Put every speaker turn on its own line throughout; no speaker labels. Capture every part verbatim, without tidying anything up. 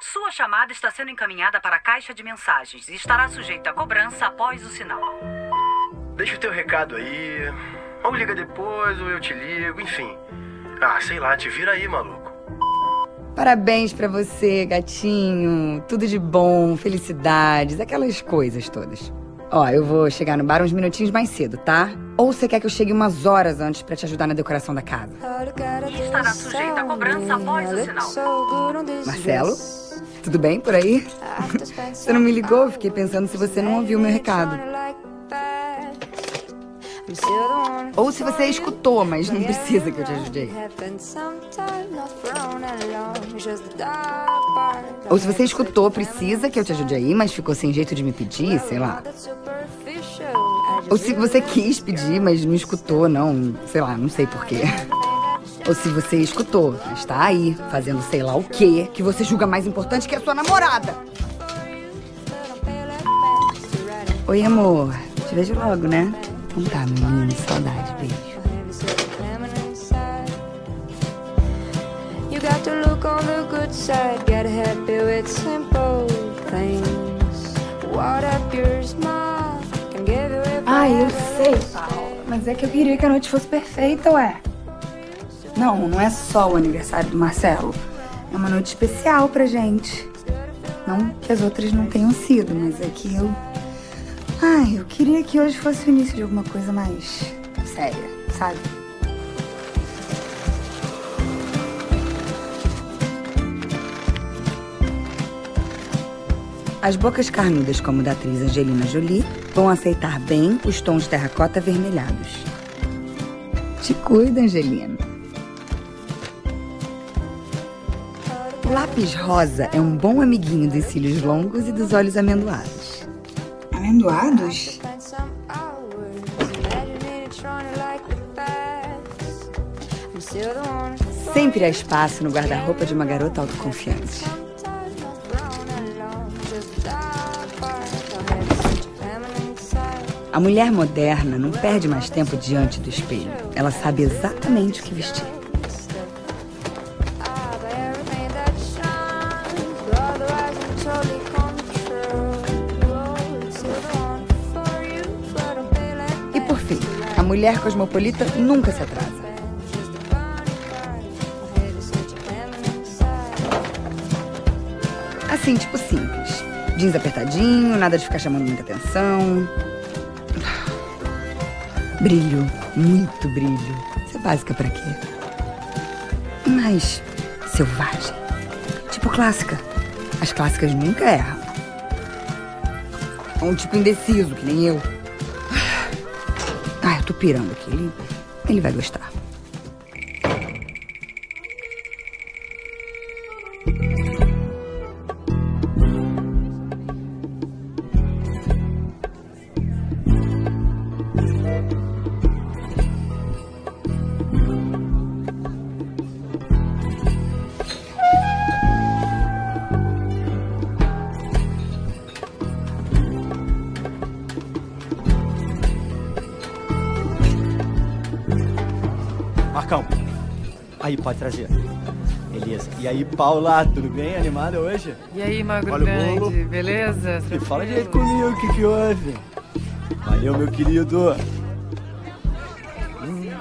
Sua chamada está sendo encaminhada para a caixa de mensagens e estará sujeita a cobrança após o sinal.
Deixa o teu recado aí. Ou liga depois, ou eu te ligo, enfim. Ah, sei lá, te vira aí, maluco.
Parabéns pra você, gatinho. Tudo de bom, felicidades, aquelas coisas todas. Ó, eu vou chegar no bar uns minutinhos mais cedo, tá? Ou você quer que eu chegue umas horas antes pra te ajudar na decoração da casa?
E estará sujeita a cobrança após o sinal.
Marcelo? Tudo bem por aí? Você não me ligou? Fiquei pensando se você não ouviu meu recado. Ou se você escutou, mas não precisa que eu te ajude. Ou se você escutou, precisa que eu te ajude aí, mas ficou sem jeito de me pedir, sei lá. Ou se você quis pedir, mas não escutou, não, sei lá, não sei porquê. Ou se você escutou, mas tá aí, fazendo sei lá o quê, que você julga mais importante que a sua namorada. Oi, amor. Te vejo logo, né? Então tá, menino, saudade, beijo. Ai, eu sei, Paulo, mas é que eu queria que a noite fosse perfeita, ué. Não, não é só o aniversário do Marcelo. É uma noite especial pra gente. Não que as outras não tenham sido, mas é que eu... Ai, eu queria que hoje fosse o início de alguma coisa mais séria, sabe? As bocas carnudas como da atriz Angelina Jolie vão aceitar bem os tons terracota avermelhados. Te cuida, Angelina. O lápis rosa é um bom amiguinho dos cílios longos e dos olhos amendoados. Amendoados? Sempre há espaço no guarda-roupa de uma garota autoconfiante. A mulher moderna não perde mais tempo diante do espelho. Ela sabe exatamente o que vestir. E por fim, a mulher cosmopolita nunca se atrasa. Assim, tipo simples. Jeans apertadinho, nada de ficar chamando muita atenção. Brilho, muito brilho. Isso é básica pra quê? Mas selvagem. Tipo clássica. As clássicas nunca erram. Ou um tipo indeciso, que nem eu. Ah, eu tô pirando aqui. Ele, ele vai gostar.
Marcão, aí pode trazer. Beleza. E aí, Paula, tudo bem? Animada hoje?
E aí, magro
Olha
grande,
o bolo.
beleza?
E fala direito comigo, o que que houve? Valeu, meu querido. Hum.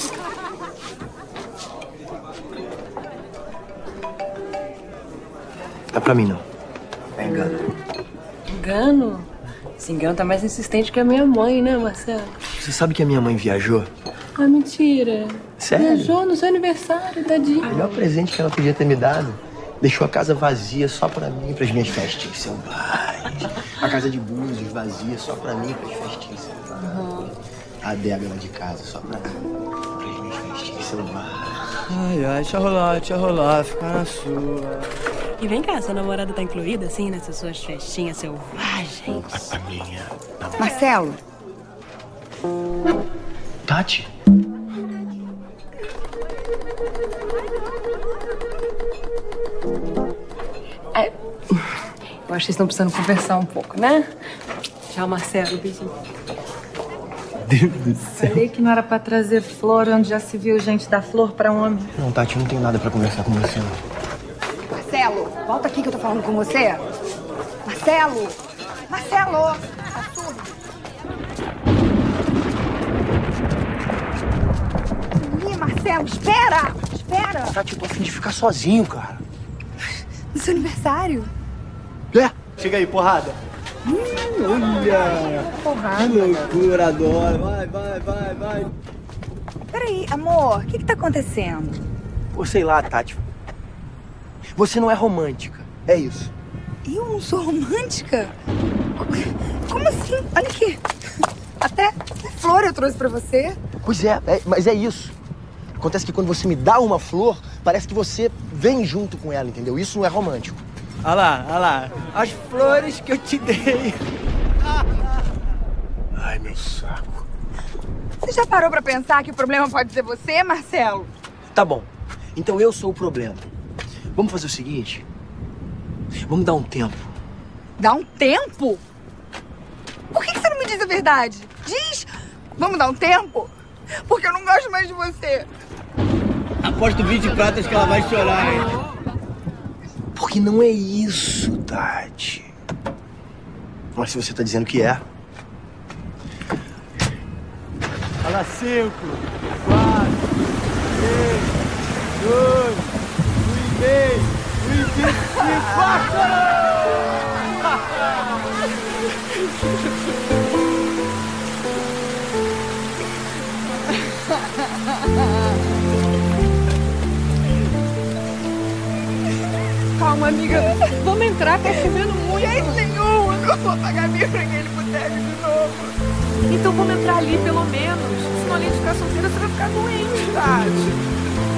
Dá pra mim, não. É engano.
Engano? Esse engano tá mais insistente que a minha mãe, né, Marcelo?
Você sabe que a minha mãe viajou?
Ah, mentira.
Sério?
Viajou no seu aniversário, tadinho.
O melhor presente que ela podia ter me dado. Deixou a casa vazia só pra mim e pras minhas festinhas selvagens. A casa de Búzios vazia só pra mim e pras festinhas selvagens. Uhum. A adega lá de casa só pra mim e pras minhas festinhas selvagens.
Ai, ai, deixa rolar, deixa rolar, fica na sua.
E vem cá, sua namorada tá incluída, assim, nessas suas festinhas selvagens?
A, a minha namorada.
Marcelo.
Tati?
É, eu acho que vocês estão precisando conversar um pouco, né? Tchau, Marcelo, beijinho.
Deus do céu.
Falei que não era pra trazer flor onde já se viu gente dar flor pra homem.
Não, Tati, não tenho nada pra conversar com você, não.
Marcelo, Volta aqui que eu tô falando com você. Marcelo! Marcelo! Tá surdo? Ih, Marcelo, espera! Espera!
Tati, eu tô a fim de ficar sozinho, cara.
No seu aniversário?
É?
Chega aí, porrada.
Hum,
Olha!
porrada.
Que loucura, adoro. Vai, vai, vai, vai.
Peraí, amor, o que que tá acontecendo?
Ou sei lá, Tati. Você não é romântica, é isso.
Eu não sou romântica? Como assim? Olha aqui. Até flor eu trouxe pra você.
Pois é, é, mas é isso. Acontece que quando você me dá uma flor, parece que você vem junto com ela, entendeu? Isso não é romântico.
Olha lá, olha lá. As flores que eu te dei.
Ai, meu saco.
Você já parou pra pensar que o problema pode ser você, Marcelo?
Tá bom. Então eu sou o problema. Vamos fazer o seguinte? Vamos dar um tempo.
Dá um tempo? Por que que você não me diz a verdade? Diz! Vamos dar um tempo? Porque eu não gosto mais de você.
Aposto vinte pratas que ela vai chorar, hein?
Porque não é isso, Tati. Mas se você tá dizendo que é...
Olha lá, cinco, quatro, três, dois, um e meio, um e vinte e cinco, quatro!
Calma, amiga. Vamos entrar, tá chovendo muito. De jeito nenhum. Eu não vou pagar minha pra aquele boteco de novo.
Então vamos entrar ali, pelo menos. Senão, além de ficar solteira, você vai ficar doente, Tati.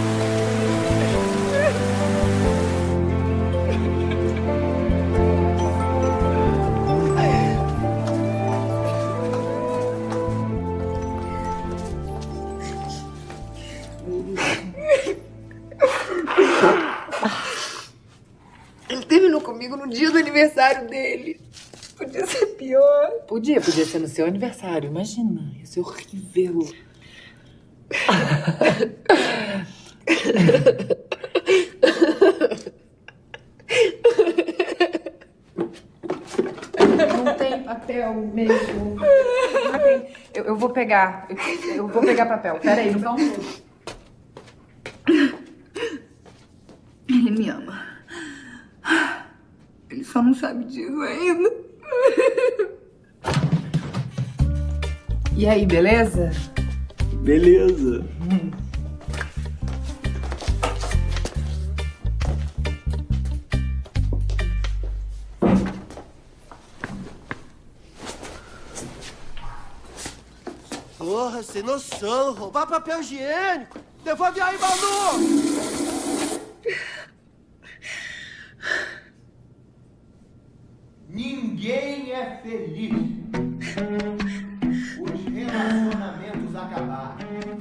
Ele terminou comigo no dia do aniversário dele. Podia ser pior.
Podia, podia ser no seu aniversário. Imagina, ia ser horrível. Não tem papel mesmo. Não tem. Eu, eu vou pegar. Eu, eu vou pegar papel. Peraí, não dá um pouco.
Ele me ama. Ele só não sabe disso ainda.
E aí, beleza?
Beleza.
Hum.
Porra, sem noção, roubar papel higiênico. Devolve aí, Manu!
Ninguém é feliz. Os relacionamentos acabaram.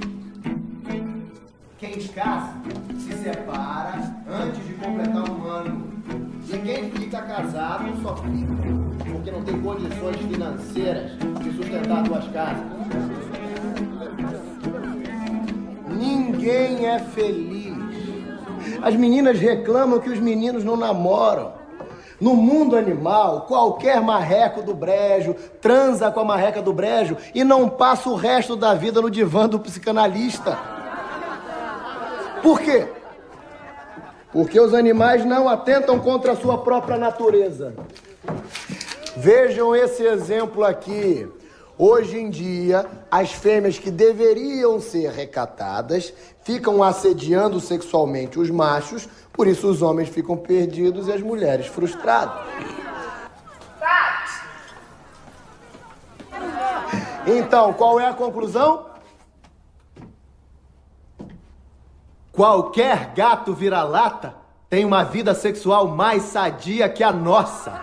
Quem casa se separa antes de completar um ano. E quem fica casado só fica porque não tem condições financeiras de sustentar duas casas. Ninguém é feliz. As meninas reclamam que os meninos não namoram. No mundo animal, qualquer marreco do brejo transa com a marreca do brejo e não passa o resto da vida no divã do psicanalista. Por quê? Porque os animais não atentam contra a sua própria natureza. Vejam esse exemplo aqui. Hoje em dia, as fêmeas que deveriam ser recatadas ficam assediando sexualmente os machos, por isso os homens ficam perdidos e as mulheres frustradas.
Tati!
Então, qual é a conclusão? Qualquer gato vira-lata tem uma vida sexual mais sadia que a nossa.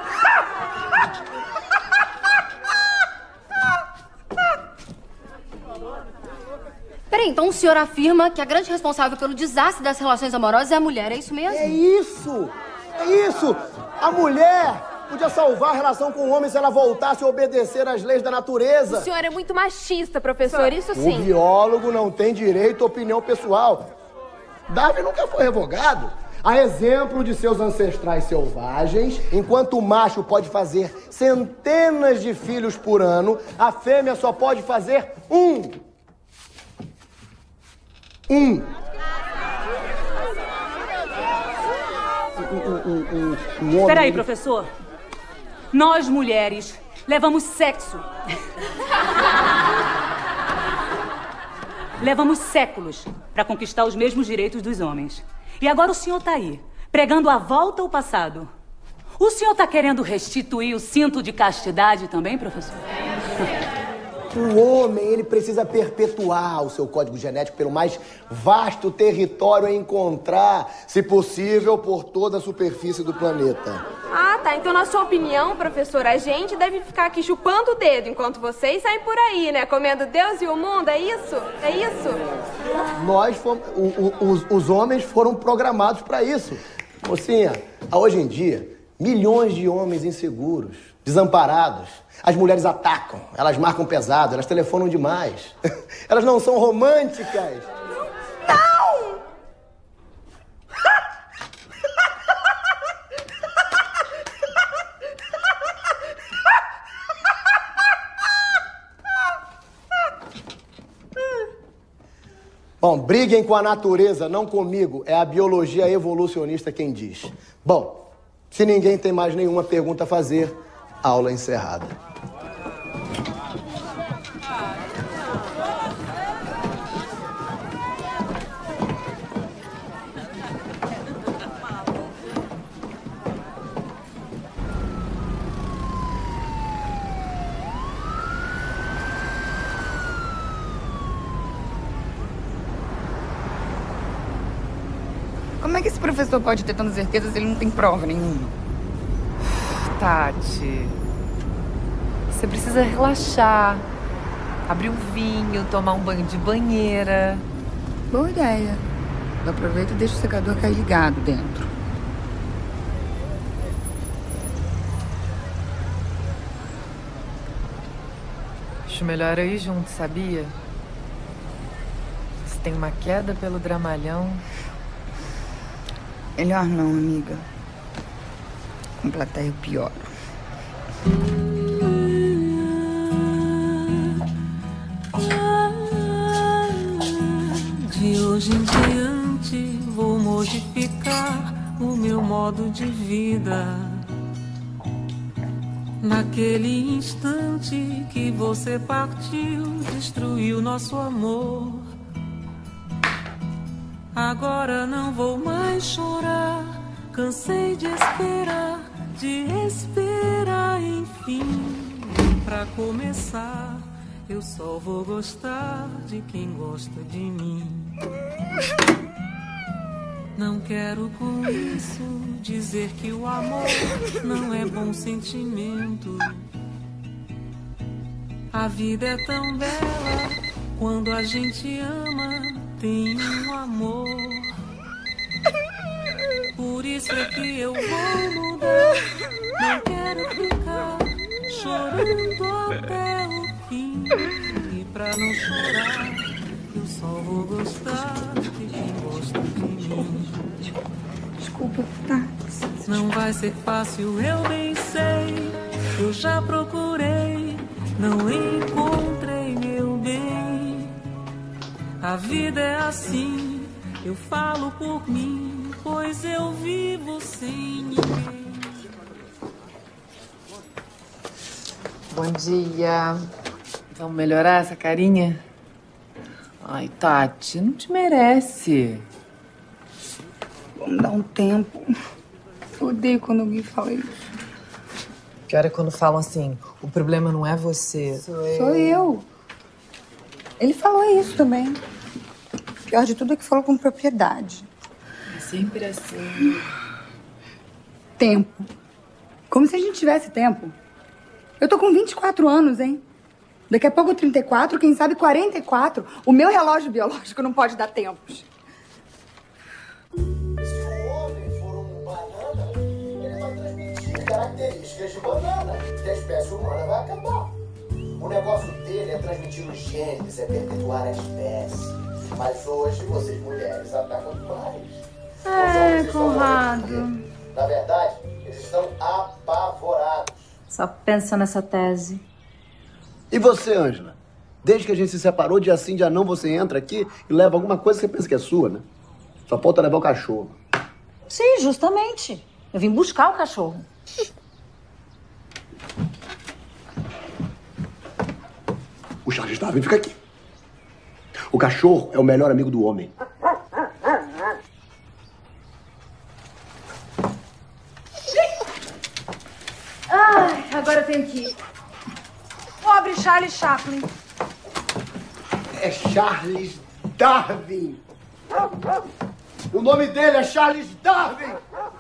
Peraí, então o senhor afirma que a grande responsável pelo desastre das relações amorosas é a mulher, é isso mesmo?
É isso! É isso! A mulher podia salvar a relação com o homem se ela voltasse a obedecer às leis da natureza.
O senhor é muito machista, professor, isso sim.
O biólogo não tem direito à opinião pessoal. Darwin nunca foi revogado. A exemplo de seus ancestrais selvagens, enquanto o macho pode fazer centenas de filhos por ano, a fêmea só pode fazer um. Um.
Espera aí, professor. Nós, mulheres, levamos sexo. Levamos séculos para conquistar os mesmos direitos dos homens. E agora o senhor tá aí, pregando a volta ao passado. O senhor tá querendo restituir o cinto de castidade também, professor?
O homem, ele precisa perpetuar o seu código genético pelo mais vasto território a encontrar, se possível, por toda a superfície do planeta.
Ah, tá. Então, na sua opinião, professor, a gente deve ficar aqui chupando o dedo enquanto vocês saem por aí, né? Comendo Deus e o mundo, é isso? É isso?
Nós fomos... O, o, os, os homens foram programados para isso. Mocinha, hoje em dia, milhões de homens inseguros, desamparados. As mulheres atacam, elas marcam pesado, elas telefonam demais. Elas não são românticas.
Não!
Bom, briguem com a natureza, não comigo. É a biologia evolucionista quem diz. Bom, se ninguém tem mais nenhuma pergunta a fazer, aula encerrada.
Como é que esse professor pode ter tanta certeza se ele não tem prova nenhuma?
Tati, você precisa relaxar, abrir um vinho, tomar um banho de banheira.
Boa ideia. Eu aproveito e deixo o secador cair ligado dentro.
Acho melhor eu ir junto, sabia? Se tem uma queda pelo dramalhão...
Melhor não, amiga. Com plateia eu pioro.
De hoje em diante vou modificar o meu modo de vida. Naquele instante que você partiu, destruiu nosso amor. Agora não vou mais chorar, cansei de esperar, de esperar, enfim. Pra começar, eu só vou gostar de quem gosta de mim. Não quero com isso dizer que o amor não é bom sentimento. A vida é tão bela quando a gente ama. Tem um amor. Por isso é que eu vou mudar. Não quero ficar chorando até o fim. E pra não chorar, eu só vou gostar de quem gosta de mim.
Desculpa, tá?
Não vai ser fácil, eu bem sei. Eu já procurei, não encontrei meu bem. A vida é assim, eu falo por mim, pois eu vivo sem ninguém.
Bom dia. Vamos melhorar essa carinha? Ai, Tati, não te merece.
Vamos dar um tempo. Eu odeio quando alguém fala isso.
Pior é quando falam assim, o problema não é você. Sou eu.
Sou eu. Ele falou isso também. Pior de tudo é que falou com propriedade.
É sempre assim.
Tempo. Como se a gente tivesse tempo. Eu tô com vinte e quatro anos, hein? Daqui a pouco trinta e quatro, quem sabe quarenta e quatro. O meu relógio biológico não pode dar tempos.
Se o homem for um banana, ele vai transmitir características de banana, que a espécie humana vai acabar. O negócio dele é transmitir os genes, é perpetuar a espécie. Mas hoje vocês mulheres atacam demais.
É, Conrado.
Na verdade, eles estão apavorados.
Só pensa nessa tese.
E você, Ângela? Desde que a gente se separou, dia sim, dia não, você entra aqui e leva alguma coisa que você pensa que é sua, né? Só falta levar o cachorro.
Sim, justamente. Eu vim buscar o cachorro.
O Charles Darwin fica aqui. O cachorro é o melhor amigo do homem.
Ai, agora eu tenho que ir. Pobre Charles Chaplin.
É Charles Darwin. O nome dele é Charles Darwin.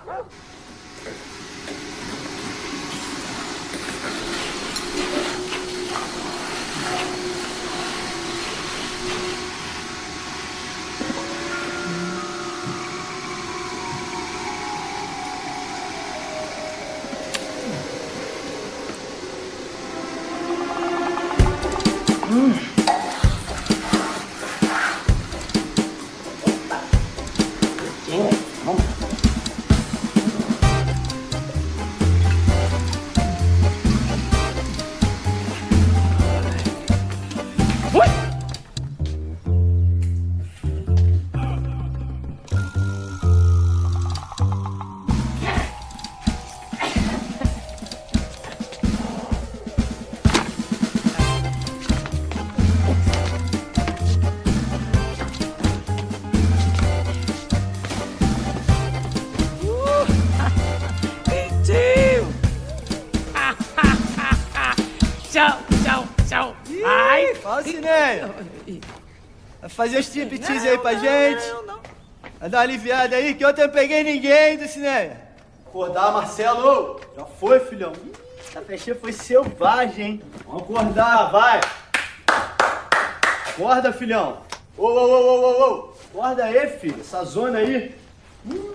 Hum.
Vai fazer os striptease aí pra gente. Vai dar uma aliviada aí, que ontem eu não peguei ninguém do cinema. Acordar, Marcelo. Já foi, filhão. Ih, essa festinha foi selvagem, hein? Vamos acordar, vai. Acorda, filhão. Ô, ô, ô, ô, ô, ô. Acorda aí, filho. Essa zona aí. Hum.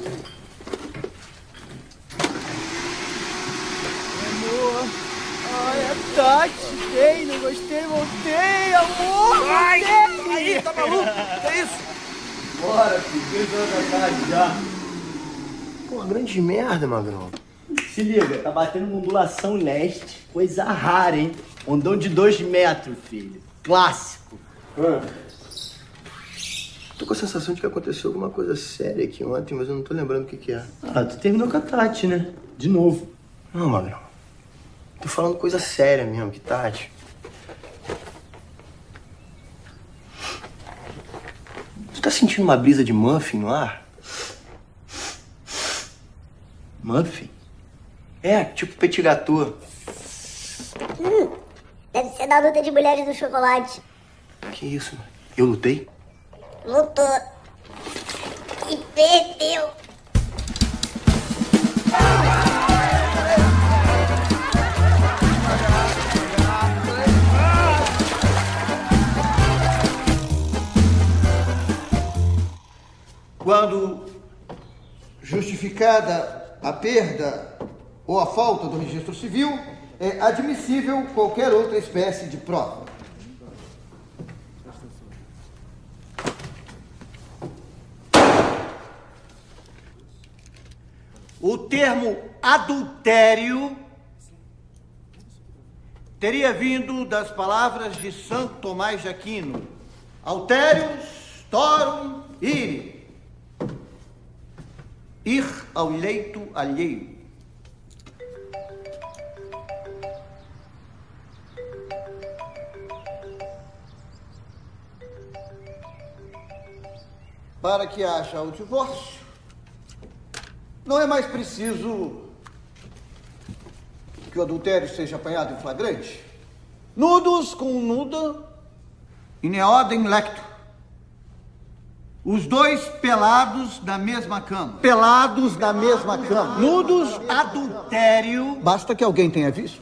Amor. Ai, é Tati. Ei, não gostei, voltei, amor. Ai, aí, tá maluco? Que é isso? Bora, filho. Três horas da tarde já.
Pô, grande merda, Magrão.
Se liga, tá batendo uma ondulação leste. Coisa rara, hein? Ondão de dois metros, filho. Clássico.
Ah. Tô com a sensação de que aconteceu alguma coisa séria aqui ontem, mas eu não tô lembrando o que que é.
Ah, tu terminou com a Tati, né? De novo.
Não, Magrão. Tô falando coisa séria mesmo, que Tati. Tu tá sentindo uma brisa de muffin no ar?
Muffin?
É, tipo petit gâteau.
Hum, deve ser da luta de mulheres do chocolate.
Que isso, mano? Eu lutei?
Lutou. E perdeu.
Quando justificada a perda ou a falta do registro civil, é admissível qualquer outra espécie de prova.
O termo adultério teria vindo das palavras de Santo Tomás de Aquino: Alterius, torum, ire. Ir ao leito alheio.
Para que haja o divórcio, não é mais preciso que o adultério seja apanhado em flagrante. Nudos com nuda,
In eodem lecto. Os dois pelados na mesma cama.
Pelados na mesma cama.
Nudos, adultério.
Basta que alguém tenha visto.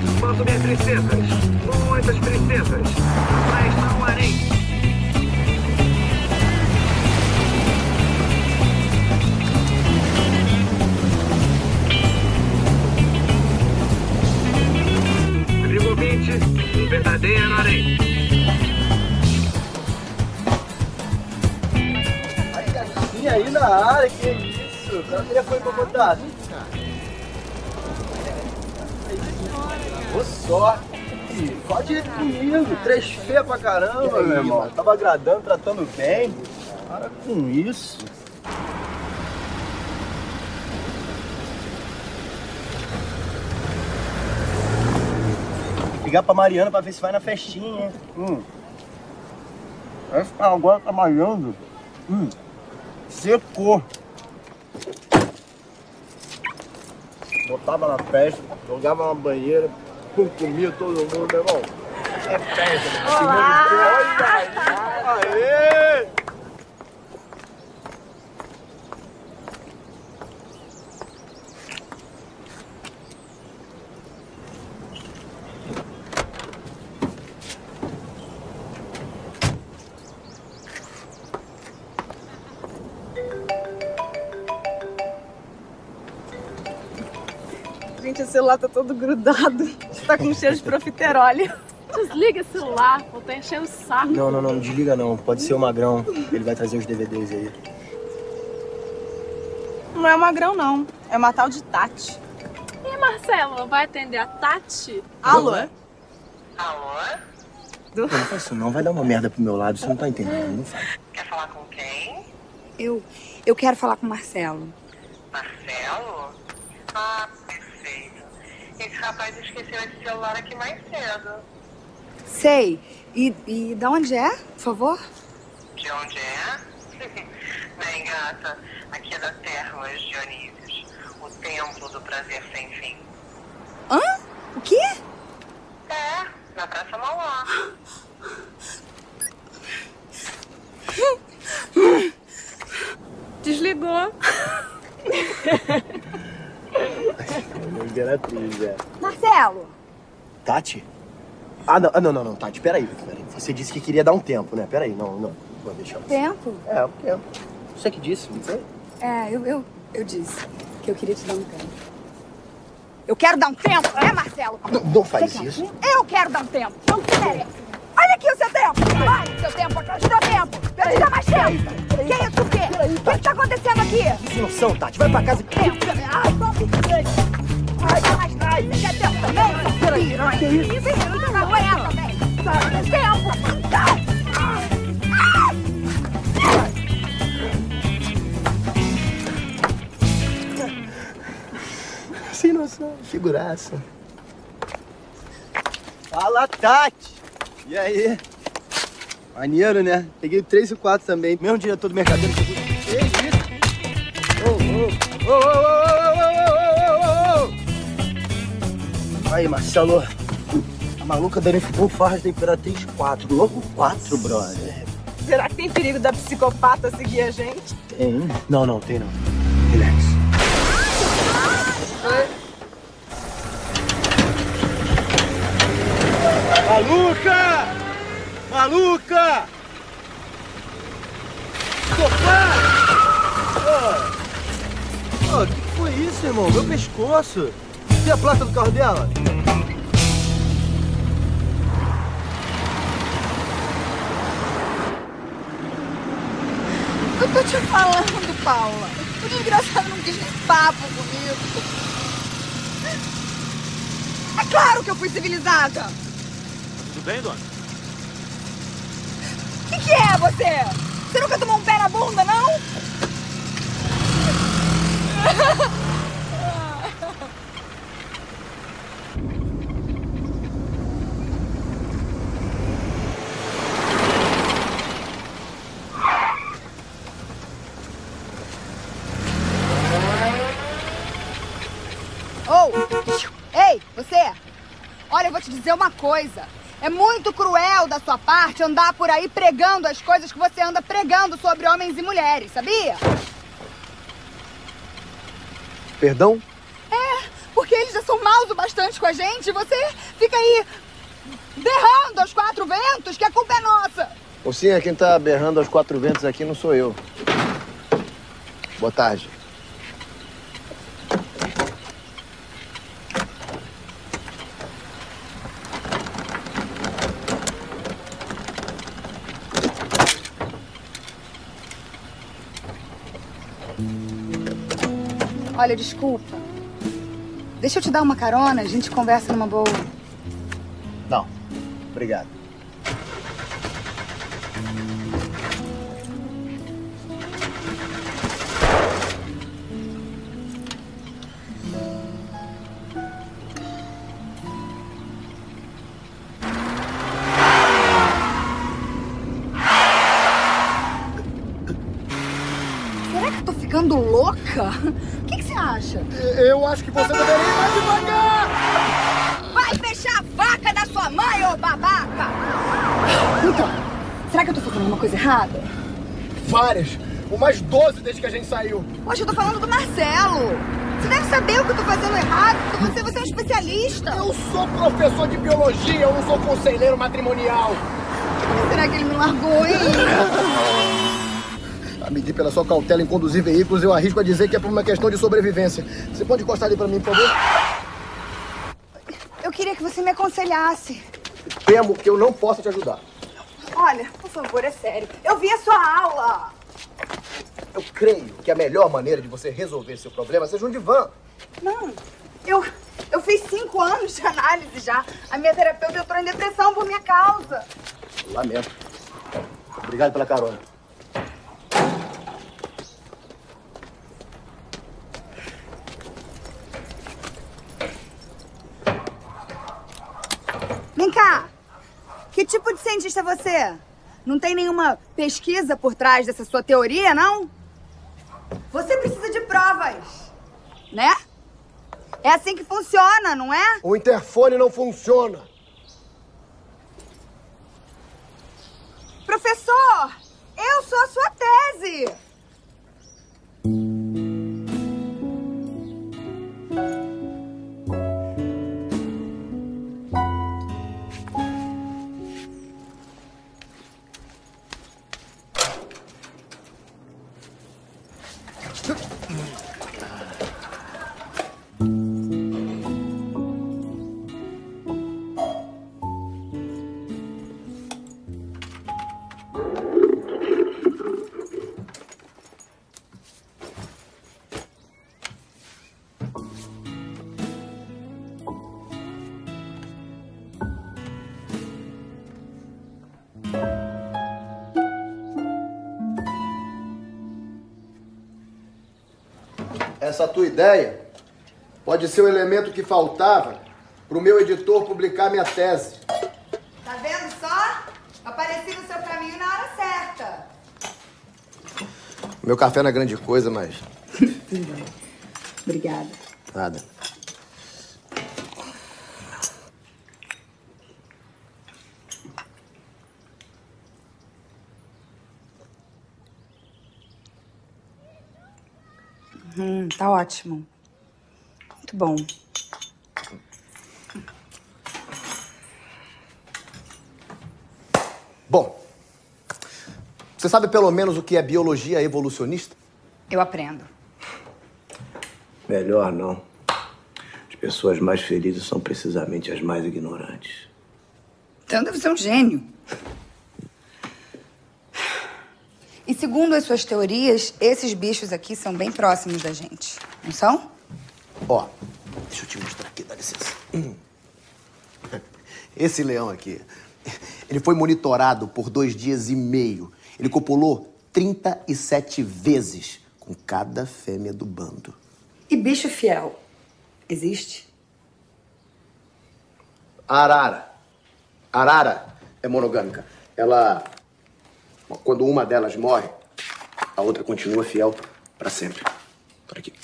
Posso ver princesas, muitas princesas, mas não harém. Comigo ouvinte, um verdadeiro harém.
Ai, gatinha aí na área, que isso? O cara queria foi pra botar. Boa sorte. Pode ir comigo. Três feias pra caramba, meu irmão. Tava agradando, tratando bem. Para com isso. Ligar pra Mariana pra ver se vai na festinha, hein? Hum. Essa agora tá malhando. Hum. Secou. Botava na festa, jogava na banheira, pum, comia todo mundo, meu irmão. É festa, meu irmão. Olha aí! Aê!
Gente, o celular tá todo grudado. Tá com cheiro de profiterole. Desliga esse celular, pô, tá enchendo o saco.
Não, não, não, não desliga não. Pode ser o Magrão. Ele vai trazer os D V Ds aí.
Não é o Magrão, não. É uma tal de Tati.
E Marcelo, vai atender a Tati?
Alô?
Alô?
Não, não faz isso não. Vai dar uma merda pro meu lado. Você não tá entendendo. Não faz.
Quer falar com quem?
Eu, eu quero falar com o Marcelo.
Marcelo? Ah, perfeito. Esse rapaz esqueceu esse celular aqui mais cedo.
Sei. E, e de onde é, por favor?
De onde é? Bem, gata, aqui é da Termas Dionísios, o templo do prazer sem fim.
Hã? O quê?
É, na Praça Mauá.
Desligou.
Imperatriz, é.
Marcelo!
Tati? Ah, não, ah, não, não, não, Tati, peraí, peraí. Você disse que queria dar um tempo, né? Peraí, não, não. Vou deixar você.
Tempo?
É, um tempo. Você que disse, não foi?
É, eu, eu, eu disse que eu queria te dar um tempo. Eu quero dar um tempo, né, Marcelo?
Não, não faz
Você
isso.
Quer? Eu quero dar um tempo. Não te merece. Olha aqui o seu tempo. Olha o seu tempo, eu te dou tempo. Eu te dou mais tempo. Que isso, o quê? O que tá acontecendo aqui?
Sem noção, Tati. Vai pra casa.
Tempo. Ai, vamos. Ai, dá mais tempo. Você quer tempo também? Peraí, que isso? Isso, isso. Não aguenta também. Tempo.
Sem noção. Figuraça.
Fala, Tati! E aí? Maneiro, né? Peguei o três e o quatro também. Mesmo diretor do mercadoria. Que isso? Ô, ô, ô, ô, ô, ô, ô, ô! Aí, Marcelo. A maluca da Full Farras da Imperatriz quatro. Logo quatro, brother.
Será que tem perigo da psicopata seguir a gente?
Tem? Não, não, tem não. Relax.
Maluca! Maluca! Sofá! Ô, o que foi isso, irmão? Meu pescoço! Tem a placa do carro dela?
Eu tô te falando, Paula. O desgraçado não quis nem papo comigo. É claro que eu fui civilizada.
Tudo bem, dona?
O que, que é você? Você nunca tomou um pé na bunda, não? Oh! Ei, você! Olha, eu vou te dizer uma coisa. É muito cruel da sua parte andar por aí pregando as coisas que você anda pregando sobre homens e mulheres, sabia?
Perdão?
É, porque eles já são maus o bastante com a gente. Você fica aí berrando aos quatro ventos que a culpa é nossa.
Mocinha, quem tá berrando aos quatro ventos aqui não sou eu. Boa tarde.
Olha, desculpa. Deixa eu te dar uma carona, a gente conversa numa boa.
Não, obrigado.
Será que eu tô ficando louca? O que, que você acha?
Eu acho que você deveria ir mais devagar!
Vai fechar a vaca da sua mãe, ô babaca! Então, será que eu tô fazendo alguma coisa errada?
Várias! Umas doze desde que a gente saiu.
Poxa, eu tô falando do Marcelo! Você deve saber o que eu tô fazendo errado, porque você, você é um especialista!
Eu sou professor de biologia, eu não sou conselheiro matrimonial!
Será que ele me largou, hein?
A medir pela sua cautela em conduzir veículos, eu arrisco a dizer que é por uma questão de sobrevivência. Você pode encostar ali pra mim, por favor?
Eu queria que você me aconselhasse.
Temo que eu não possa te ajudar.
Olha, por favor, é sério. Eu vi a sua aula.
Eu creio que a melhor maneira de você resolver seu problema seja um divã.
Não, eu, eu fiz cinco anos de análise já. A minha terapeuta entrou em depressão por minha causa.
Lamento. Obrigado pela carona.
Vem cá. Que tipo de cientista é você? Não tem nenhuma pesquisa por trás dessa sua teoria, não? Você precisa de provas, né? É assim que funciona, não é?
O interfone não funciona.
Professor, eu sou a sua tese.
Essa tua ideia pode ser o elemento que faltava para o meu editor publicar minha tese.
Tá vendo só? Apareci no seu caminho na hora certa.
Meu café não é grande coisa, mas...
Obrigada.
Nada.
Hum, tá ótimo. Muito bom.
Bom, você sabe pelo menos o que é biologia evolucionista?
Eu aprendo.
Melhor não. As pessoas mais felizes são precisamente as mais ignorantes.
Então deve ser um gênio. E segundo as suas teorias, esses bichos aqui são bem próximos da gente, não são?
Ó, deixa eu te mostrar aqui, dá licença. Esse leão aqui, ele foi monitorado por dois dias e meio. Ele copulou trinta e sete vezes com cada fêmea do bando.
E bicho fiel, existe?
A arara. A arara é monogâmica. Ela... Quando uma delas morre, a outra continua fiel pra sempre. Por aqui.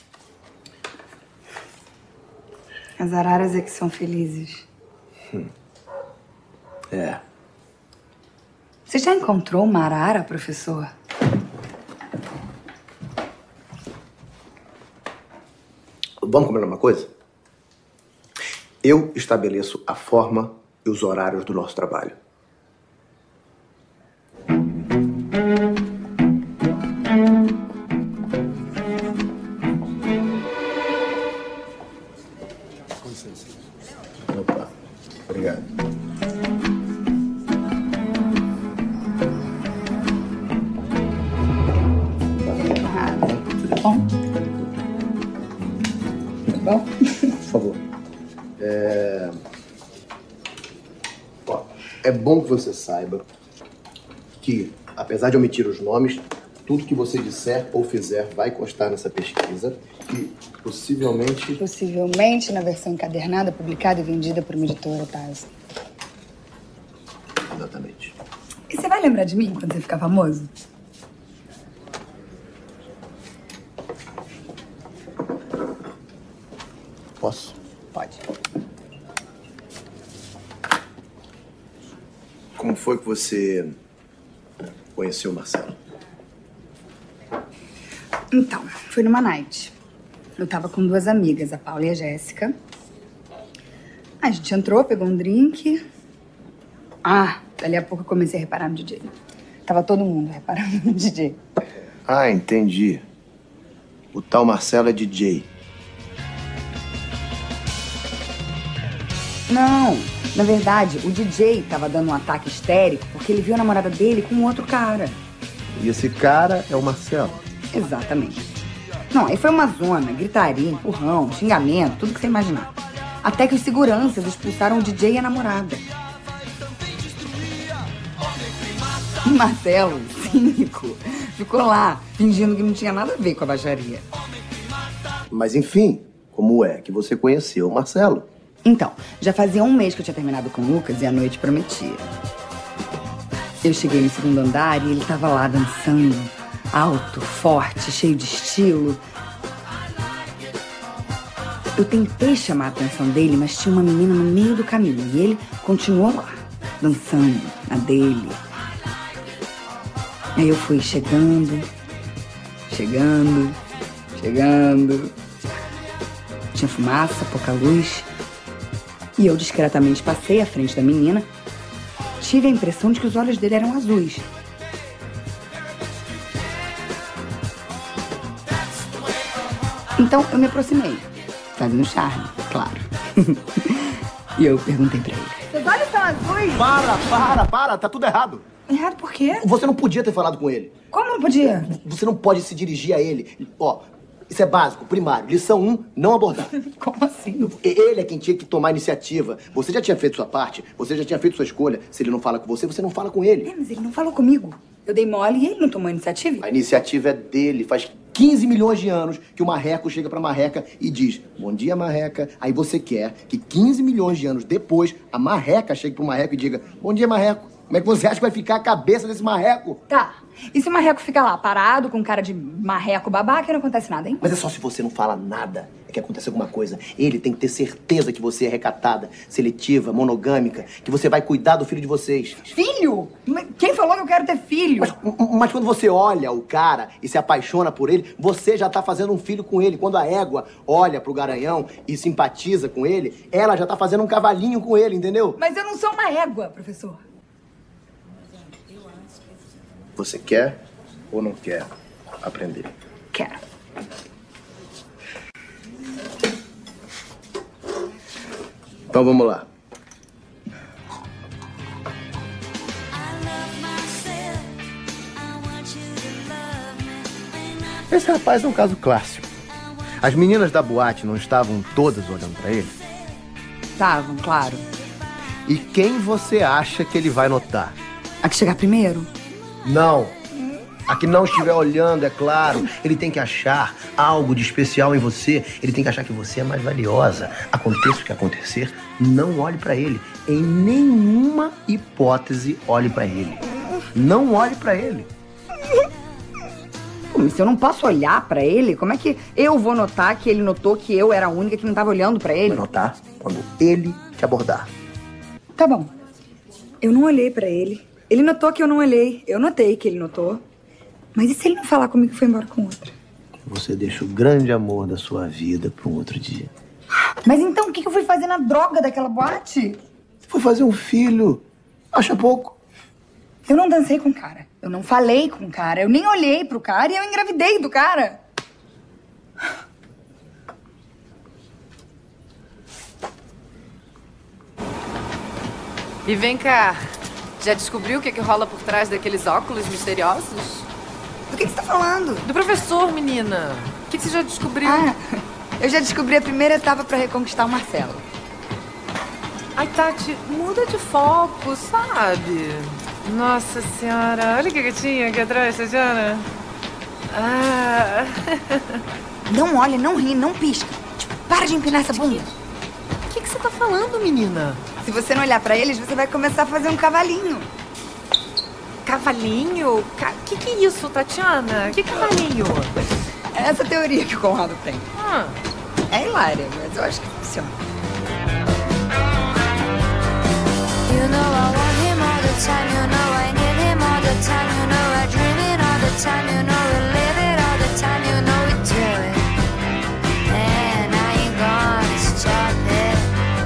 As araras é que são felizes.
Hum. É.
Você já encontrou uma arara, professor?
Vamos comer uma coisa? Eu estabeleço a forma e os horários do nosso trabalho.
Com licença.
Opa, obrigado.
Tudo bom? Tudo bom?
Por favor. É... Ó, é bom que você saiba que, apesar de omitir os nomes, tudo que você disser ou fizer vai constar nessa pesquisa e, possivelmente...
Possivelmente na versão encadernada, publicada e vendida por uma editora, Tati.
Exatamente.
E você vai lembrar de mim quando você ficar famoso?
Posso?
Pode.
Como foi que você conheceu o Marcelo?
Então, foi numa night. Eu tava com duas amigas, a Paula e a Jéssica. A gente entrou, pegou um drink. Ah, dali a pouco eu comecei a reparar no D J. Tava todo mundo reparando no D J.
Ah, entendi. O tal Marcelo é D J.
Não, na verdade, o D J tava dando um ataque histérico porque ele viu a namorada dele com outro cara.
E esse cara é o Marcelo?
Exatamente. Não, aí foi uma zona, gritaria, empurrão, xingamento, tudo que você imaginar. Até que os seguranças expulsaram o D J e a namorada. E Marcelo, cínico, ficou lá, fingindo que não tinha nada a ver com a baixaria.
Mas enfim, como é que você conheceu o Marcelo?
Então, já fazia um mês que eu tinha terminado com o Lucas e a noite prometia. Eu cheguei no segundo andar e ele tava lá dançando, alto, forte, cheio de estilo. Eu tentei chamar a atenção dele, mas tinha uma menina no meio do caminho e ele continuou lá, dançando, na dele. Aí eu fui chegando, chegando, chegando. Tinha fumaça, pouca luz. E eu discretamente passei à frente da menina. Tive a impressão de que os olhos dele eram azuis. Então eu me aproximei, fazendo charme, claro. E eu perguntei pra ele.
Seus olhos são azuis? Para, para, para, tá tudo errado.
Errado por quê?
Você não podia ter falado com ele.
Como não podia?
Você não pode se dirigir a ele. Ó, isso é básico, primário. Lição um, não abordar.
Como assim?
Ele é quem tinha que tomar a iniciativa. Você já tinha feito sua parte, você já tinha feito sua escolha. Se ele não fala com você, você não fala com ele.
É, mas ele não falou comigo. Eu dei mole e ele não tomou a iniciativa.
A iniciativa é dele. Faz quinze milhões de anos que o marreco chega pra marreca e diz: bom dia, marreca. Aí você quer que quinze milhões de anos depois a marreca chegue pro marreco e diga: bom dia, marreco. Como é que você acha que vai ficar a cabeça desse marreco?
Tá. E se o marreco fica lá, parado, com cara de marreco babaca, e não acontece nada, hein?
Mas é só se você não fala nada, é que acontece alguma coisa. Ele tem que ter certeza que você é recatada, seletiva, monogâmica, que você vai cuidar do filho de vocês.
Filho? Quem falou que eu quero ter filho?
Mas, mas quando você olha o cara e se apaixona por ele, você já tá fazendo um filho com ele. Quando a égua olha pro garanhão e simpatiza com ele, ela já tá fazendo um cavalinho com ele, entendeu?
Mas eu não sou uma égua, professor.
Você quer ou não quer aprender?
Quero.
Então vamos lá. Esse rapaz é um caso clássico. As meninas da boate não estavam todas olhando pra ele?
Estavam, claro.
E quem você acha que ele vai notar?
A que chegar primeiro?
Não. A que não estiver olhando, é claro. Ele tem que achar algo de especial em você. Ele tem que achar que você é mais valiosa. Aconteça o que acontecer, não olhe pra ele. Em nenhuma hipótese, olhe pra ele. Não olhe pra ele.
Pô, mas se eu não posso olhar pra ele, como é que eu vou notar que ele notou que eu era a única que não tava olhando pra ele?
Vai notar quando ele te abordar.
Tá bom. Eu não olhei pra ele. Ele notou que eu não olhei. Eu notei que ele notou. Mas e se ele não falar comigo e foi embora com outra?
Você deixa o grande amor da sua vida para um outro dia.
Mas então, o que eu fui fazer na droga daquela boate?
Fui fazer um filho. Acha pouco?
Eu não dancei com o cara. Eu não falei com o cara. Eu nem olhei pro cara e eu engravidei do cara.
E vem cá, já descobriu o que, que rola por trás daqueles óculos misteriosos?
Do que, que você tá falando?
Do professor, menina. O que, que você já descobriu?
Ah, eu já descobri a primeira etapa pra reconquistar o Marcelo.
Ai, Tati, muda de foco, sabe? Nossa senhora, olha que gatinha aqui atrás, Tatiana. Ah.
Não olha, não ri, não pisca. Tipo, para de empinar essa bunda.
O que, que você tá falando, menina?
Se você não olhar pra eles, você vai começar a fazer um cavalinho.
Cavalinho? Ca... Que que é isso, Tatiana? Que cavalinho?
É essa teoria que o Conrado tem.
Ah.
É hilária, mas eu acho que funciona.
You know I want him all the time, you know I need him all the time, you know I dream it all the time, you know we live it all the time, you know we do it. And I ain't gonna stop it.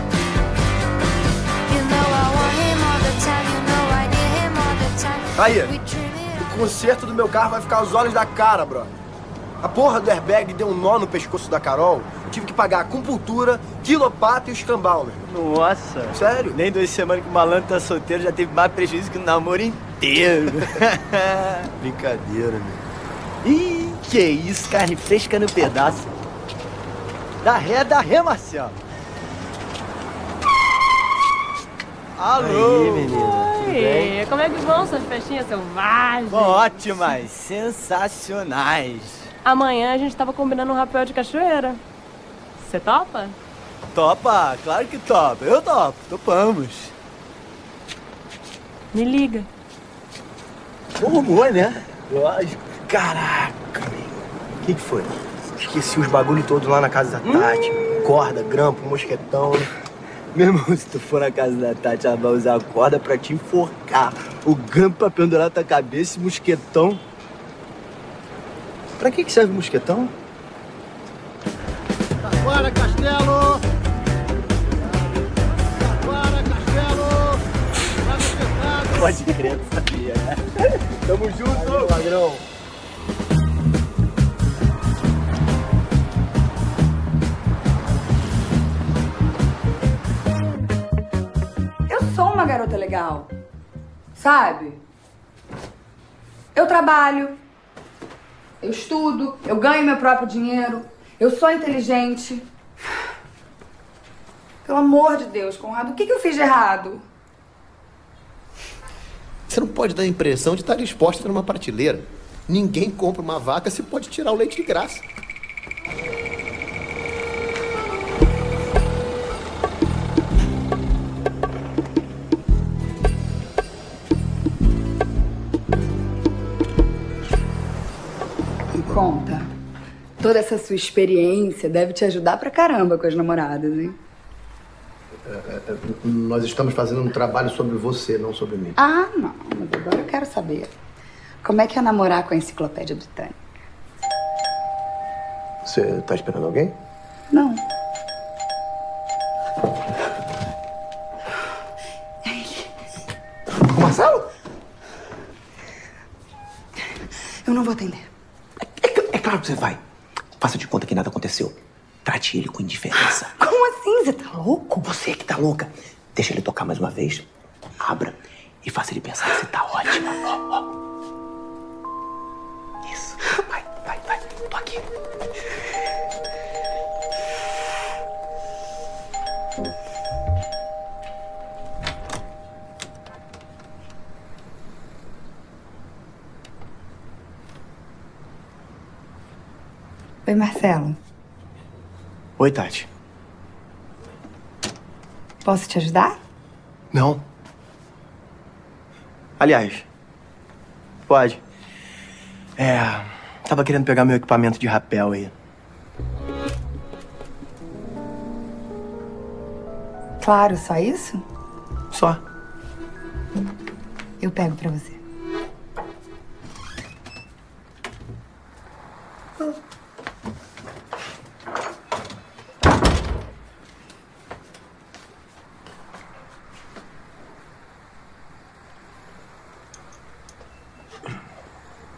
You know I want him all the time, you know I need him all the time.
Aí, o conserto do meu carro vai ficar aos olhos da cara, brother. A porra do airbag deu um nó no pescoço da Carol. Eu tive que pagar a acupuntura, quilopato e o escambau, meu.
Nossa.
Sério?
Nem duas semanas que o malandro tá solteiro já teve mais prejuízo que o namoro inteiro.
Brincadeira, meu.
Ih, que isso, carne fresca no pedaço. Dá ré, dá ré, Marcelo. Alô,
aí, menina.
Oi, como é que vão suas festinhas selvagens?
Ótimas, sensacionais.
Amanhã a gente tava combinando um rapel de cachoeira. Você topa?
Topa, claro que topa. Eu topo, topamos.
Me liga.
Pô, né? Lógico. Caraca, o que que foi? Esqueci os bagulho todos lá na casa da Tati. Hum? Corda, grampo, mosquetão. Meu irmão, se tu for na casa da Tati, ela vai usar a corda pra te enforcar. O grampo pra pendurar na tua cabeça e mosquetão. Pra que que serve mosquetão?
Agora, Castelo! Agora, Castelo!
Pode crer, não sabia, né? Tamo junto, valeu, ladrão!
Eu sou uma garota legal, sabe? Eu trabalho, eu estudo, eu ganho meu próprio dinheiro, eu sou inteligente. Pelo amor de Deus, Conrado, o que, que eu fiz de errado?
Você não pode dar a impressão de estar exposta numa prateleira. Ninguém compra uma vaca se pode tirar o leite de graça.
Conta. Toda essa sua experiência deve te ajudar pra caramba com as namoradas, hein?
É, é, nós estamos fazendo um trabalho sobre você, não sobre mim.
Ah, não. Mas agora eu quero saber. Como é que é namorar com a enciclopédia britânica?
Você tá esperando alguém?
Não.
O Marcelo?
Eu não vou atender.
É claro que você vai. Faça de conta que nada aconteceu. Trate ele com indiferença.
Como assim? Você tá louco?
Você que tá louca. Deixa ele tocar mais uma vez. Abra e faça ele pensar que você tá ótima. Ó, ó. Isso. Vai, vai, vai. Tô aqui.
Oi, Marcelo.
Oi, Tati.
Posso te ajudar?
Não. Aliás, pode. É, tava querendo pegar meu equipamento de rapel aí.
Claro, só isso?
Só.
Eu pego pra você.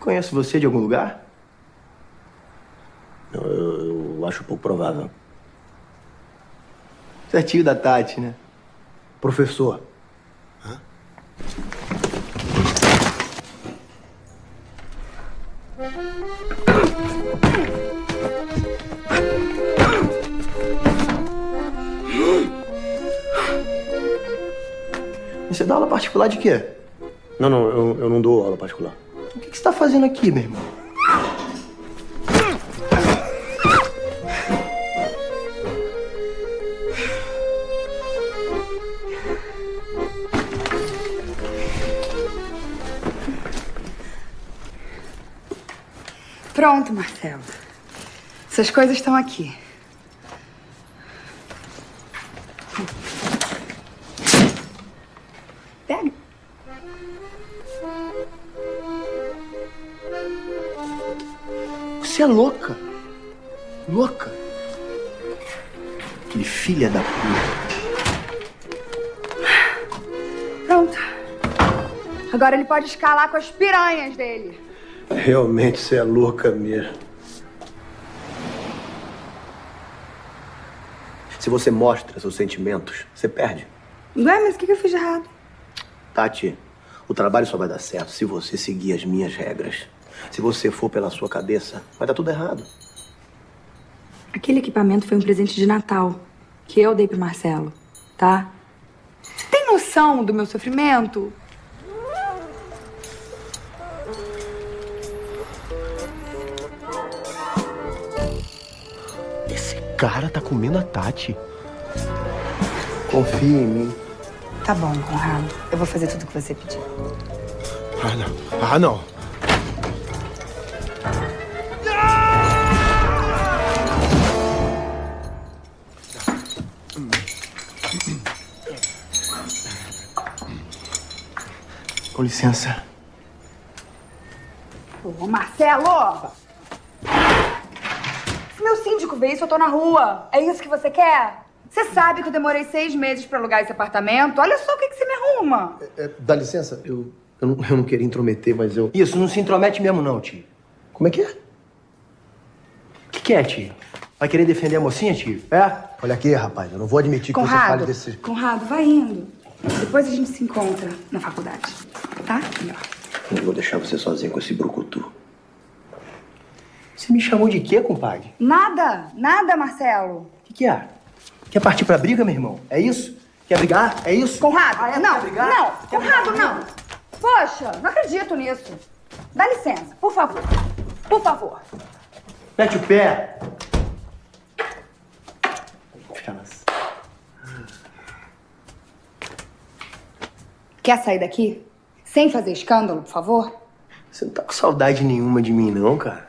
conheço você de algum lugar?
Não, eu, eu acho pouco provável.
Você é tio da Tati, né?
Professor.
Hã? Você dá aula particular de quê?
Não, não, eu, eu não dou aula particular.
O que, que você tá fazendo aqui, meu irmão?
Pronto, Marcelo. Essas coisas estão aqui. Pega.
Você é louca. Louca. Que filha da puta.
Pronto. Agora ele pode escalar com as piranhas dele.
Realmente você é louca mesmo. Se você mostra seus sentimentos, você perde.
Ué, mas o que que eu fiz de errado?
Tati, o trabalho só vai dar certo se você seguir as minhas regras. Se você for pela sua cabeça, vai dar tudo errado.
Aquele equipamento foi um presente de Natal que eu dei pro Marcelo, tá? Você tem noção do meu sofrimento?
O cara tá comendo a Tati. Confia em mim.
Tá bom, Conrado. Eu vou fazer tudo o que você pediu.
Ah, não. Ah, não. Com licença.
Ô, Marcelo! Se meu síndico vê isso, eu tô na rua. É isso que você quer? Você sabe que eu demorei seis meses pra alugar esse apartamento? Olha só o que, que você me arruma.
É, é, dá licença, eu, eu, não, eu não queria intrometer, mas eu...
Isso, não se intromete mesmo não, tio.
Como é que é?
O que, que é, tio? Vai querer defender a mocinha, tio? É?
Olha aqui, rapaz, eu não vou admitir que
Conrado,
você fale desse...
Conrado, vai indo. Depois a gente se encontra na faculdade, tá?
Eu não vou deixar você sozinho com esse brucutu.
Você me chamou de quê, compadre?
Nada, nada, Marcelo.
O que, que é? Quer partir pra briga, meu irmão? É isso? Quer brigar? É isso?
Conrado,
ah, é?
não,
Quer brigar?
não,
Quer
Conrado,
brigar?
não. Poxa, não acredito nisso. Dá licença, por favor. Por favor.
Mete o pé.
Quer sair daqui? Sem fazer escândalo, por favor?
Você não tá com saudade nenhuma de mim, não, cara?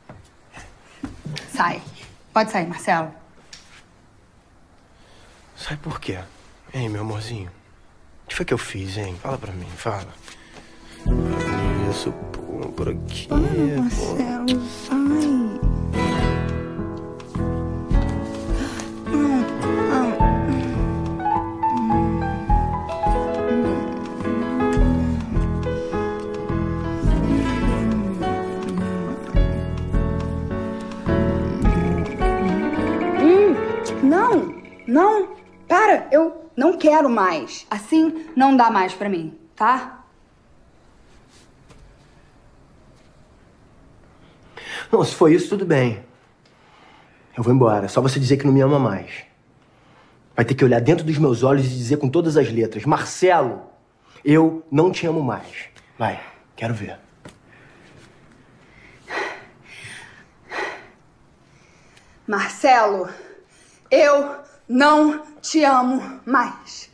Sai. Pode sair, Marcelo.
Sai por quê? Hein, meu amorzinho? O que foi que eu fiz, hein? Fala pra mim, fala. Isso, pô, por aqui.
Ai, Marcelo, sai. Não, não, para, eu não quero mais. Assim não dá mais pra mim, tá?
Não, se for isso, tudo bem. Eu vou embora, só você dizer que não me ama mais. Vai ter que olhar dentro dos meus olhos e dizer com todas as letras: Marcelo, eu não te amo mais. Vai, quero ver.
Marcelo, eu não te amo mais.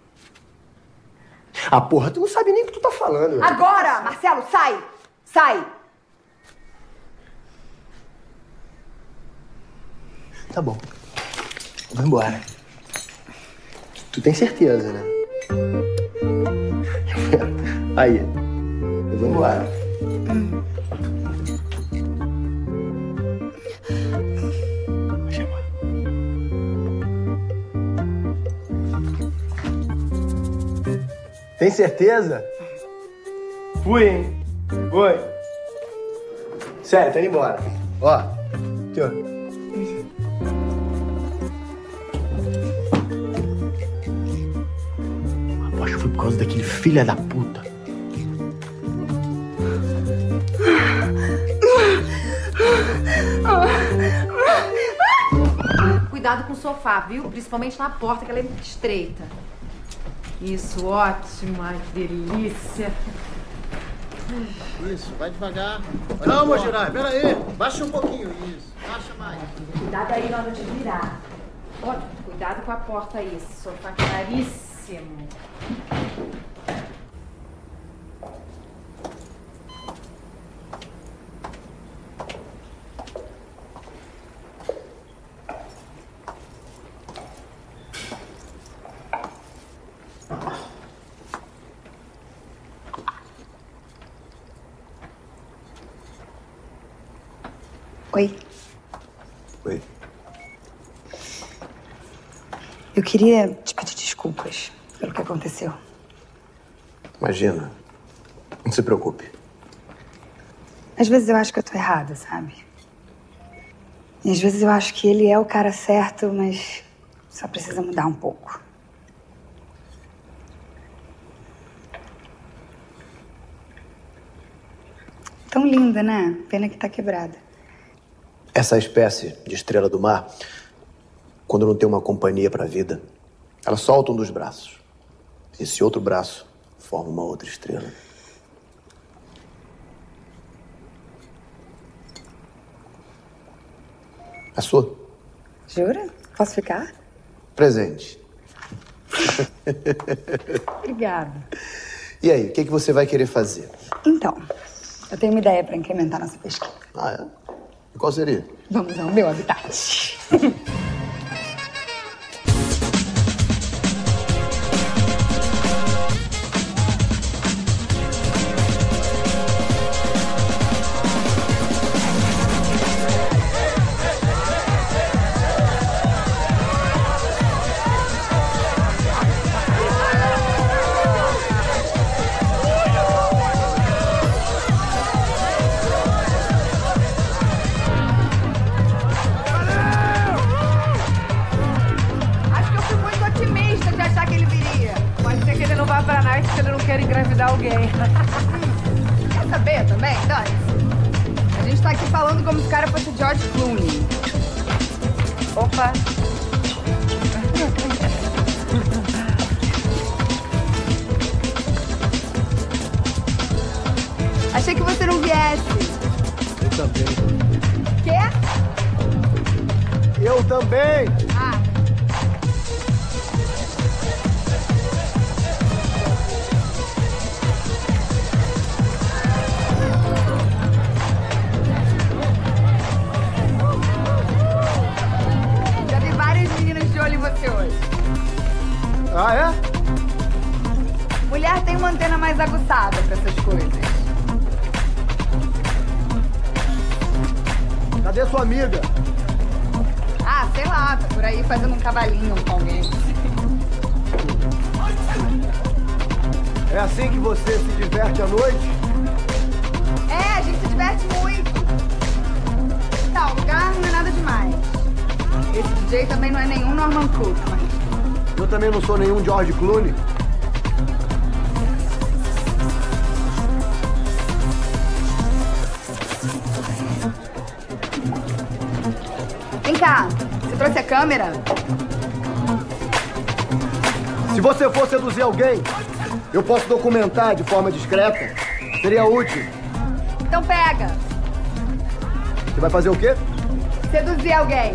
Ah, porra, tu não sabe nem o que tu tá falando. Velho.
Agora, Marcelo, sai! Sai!
Tá bom. Eu vou embora. Tu tem certeza, né? Aí, eu vou embora.
Hum.
Tem certeza? Fui, hein? Foi. Sério, tô indo embora. Ó, aqui, ó. Acho que foi por causa daquele filho da puta.
Cuidado com o sofá, viu? Principalmente na porta, que ela é muito estreita. Isso, ótimo. Ai, que delícia.
Isso, vai devagar. Calma, Jirai, pera aí. Baixa um pouquinho, isso. Baixa mais.
Cuidado aí na hora de virar. Ó, cuidado com a porta aí, esse sofá claríssimo.
Oi.
Oi.
Eu queria te pedir desculpas pelo que aconteceu.
Imagina. Não se preocupe.
Às vezes eu acho que eu tô errada, sabe? E às vezes eu acho que ele é o cara certo, mas só precisa mudar um pouco. Tão linda, né? Pena que tá quebrada.
Essa espécie de estrela do mar, quando não tem uma companhia pra vida, ela solta um dos braços. Esse outro braço forma uma outra estrela. A sua?
Jura? Posso ficar?
Presente.
Obrigada.
E aí, o que, que você vai querer fazer?
Então, eu tenho uma ideia pra incrementar nossa pesquisa.
Ah, é? E qual seria?
Vamos ao meu habitat.
Alguém. Quer saber também, Tati? A gente tá aqui falando como se o cara fosse George Clooney. Opa! Achei que você não viesse.
Eu também.
Quê?
Eu também!
Ah.
Ah, é?
Mulher tem uma antena mais aguçada pra essas coisas.
Cadê sua amiga?
Ah, sei lá, tá por aí fazendo um cavalinho com alguém.
É assim que você se diverte à noite?
É, a gente se diverte muito. Tá, o lugar não é nada demais. Esse D J também não é nenhum Norman Cook, mas...
Eu também não sou nenhum George Clooney.
Vem cá, você trouxe a câmera?
Se você for seduzir alguém, eu posso documentar de forma discreta. Seria útil.
Então pega.
Você vai fazer o quê?
Seduzir alguém.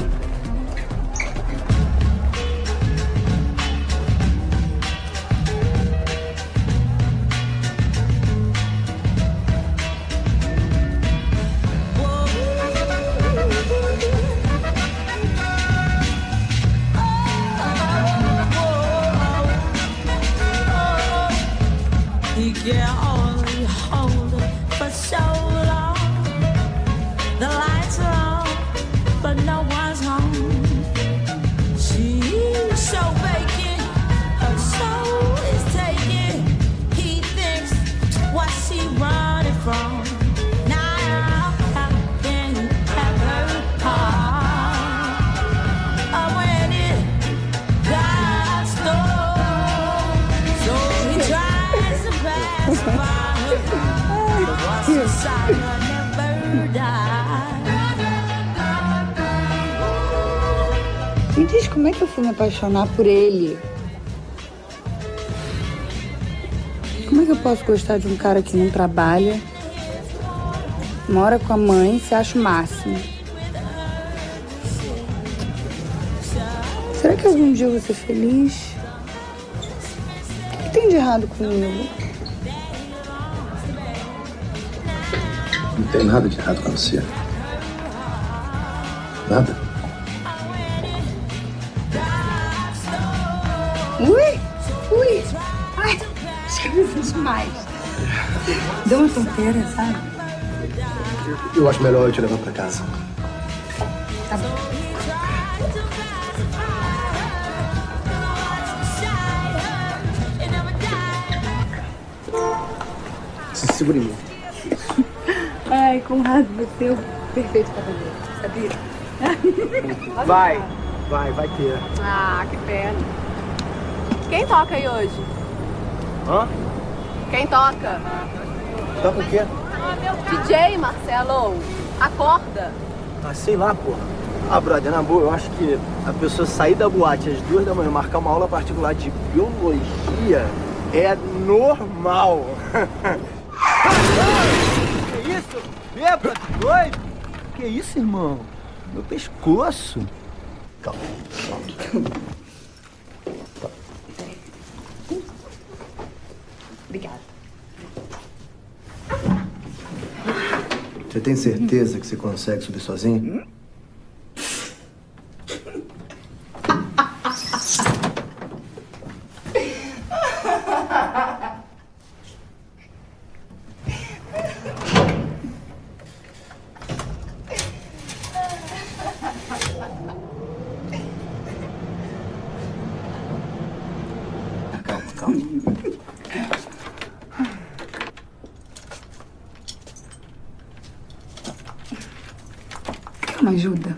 Me diz como é que eu fui me apaixonar por ele? Como é que eu posso gostar de um cara que não trabalha, mora com a mãe e se acha o máximo? Será que algum dia eu vou ser feliz? O que tem de errado comigo?
Não tem nada de errado com você. Nada.
Ui! Ui! Ai, já me fiz demais. Deu uma tonteira, sabe?
Eu acho melhor eu te levar pra casa.
Tá bom.
Se segura em mim.
Ai, Conrado, você é o perfeito cavaleiro, sabia?
Vai, vai, vai ter.
Ah, que pena. Quem toca aí hoje?
Hã?
Quem toca?
Toca o quê?
D J, Marcelo. Acorda.
Ah, sei lá, porra. Ah, brother, na boa, eu acho que a pessoa sair da boate às duas da manhã, marcar uma aula particular de biologia é normal. Que isso? Bêbado, doido? Que isso, irmão? Meu pescoço. Calma, calma.
Obrigada.
Você tem certeza que você consegue subir sozinho?
Calma, calma.
Quer uma ajuda?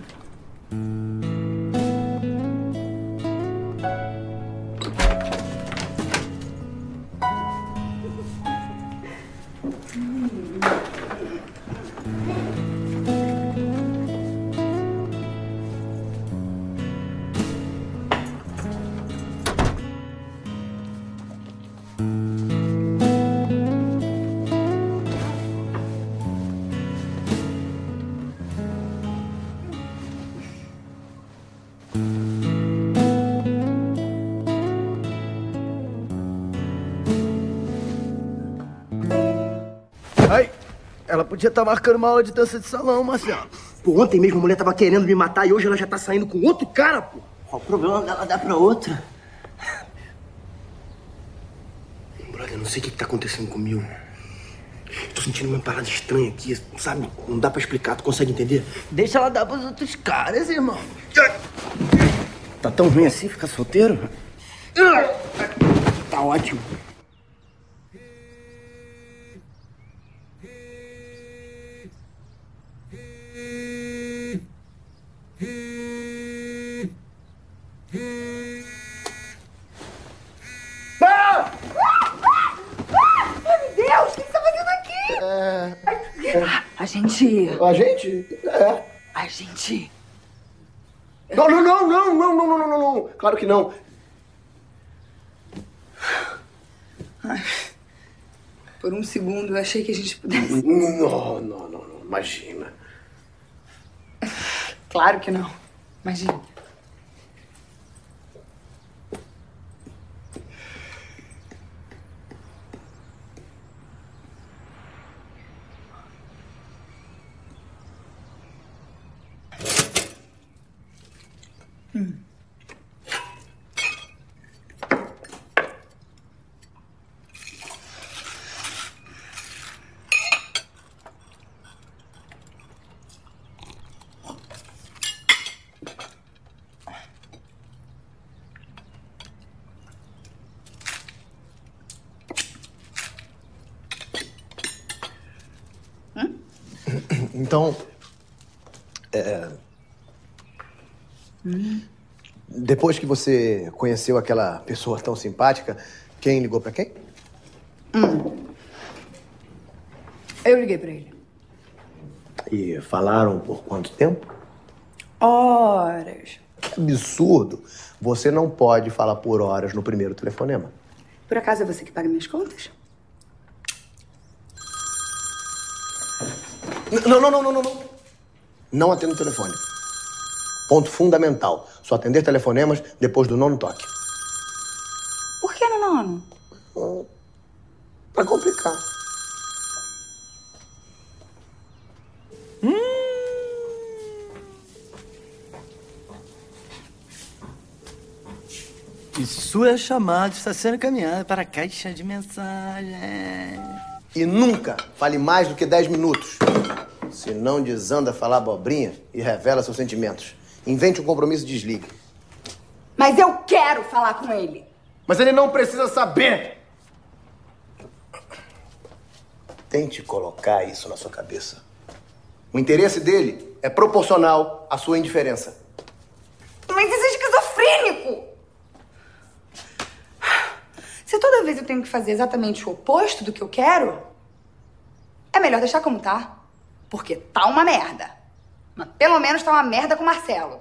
Ai, ela podia estar marcando uma aula de dança de salão, Marcelo.
Pô, ontem mesmo a mulher tava querendo me matar e hoje ela já tá saindo com outro cara, pô.
Qual o problema dela dar pra outra?
Brother, eu não sei o que, que tá acontecendo comigo. Tô sentindo uma parada estranha aqui, sabe? Não dá pra explicar, tu consegue entender?
Deixa ela dar pros outros caras, irmão.
Tá tão ruim assim ficar solteiro? Tá ótimo.
Ah! Ai, meu Deus, o que você tá fazendo aqui?
É...
A gente...
A gente? É.
A gente...
Não, não, não, não, não, não, não, não, não. Claro que não.
Ai, por um segundo eu achei que a gente pudesse...
Não, não, não, não. Imagina.
Claro que não. Imagina. Hum.
Então, é...
Hum.
Depois que você conheceu aquela pessoa tão simpática, quem ligou pra quem?
Hum. Eu liguei pra ele.
E falaram por quanto tempo?
Horas.
Que absurdo. Você não pode falar por horas no primeiro telefonema.
Por acaso é você que paga minhas contas?
Não, não, não, não, não, não. Não atendo o telefone. Ponto fundamental. Só atender telefonemas depois do nono toque.
Por que no nono?
Pra complicar.
Hum. E sua chamada está sendo encaminhada para a caixa de mensagem.
E nunca fale mais do que dez minutos. Senão desanda a falar abobrinha e revela seus sentimentos. Invente um compromisso e desligue.
Mas eu quero falar com ele.
Mas ele não precisa saber. Tente colocar isso na sua cabeça. O interesse dele é proporcional à sua indiferença.
Mas isso é esquizofrênico! Se toda vez eu tenho que fazer exatamente o oposto do que eu quero, é melhor deixar como tá. Porque tá uma merda. Mas pelo menos tá uma merda com o Marcelo.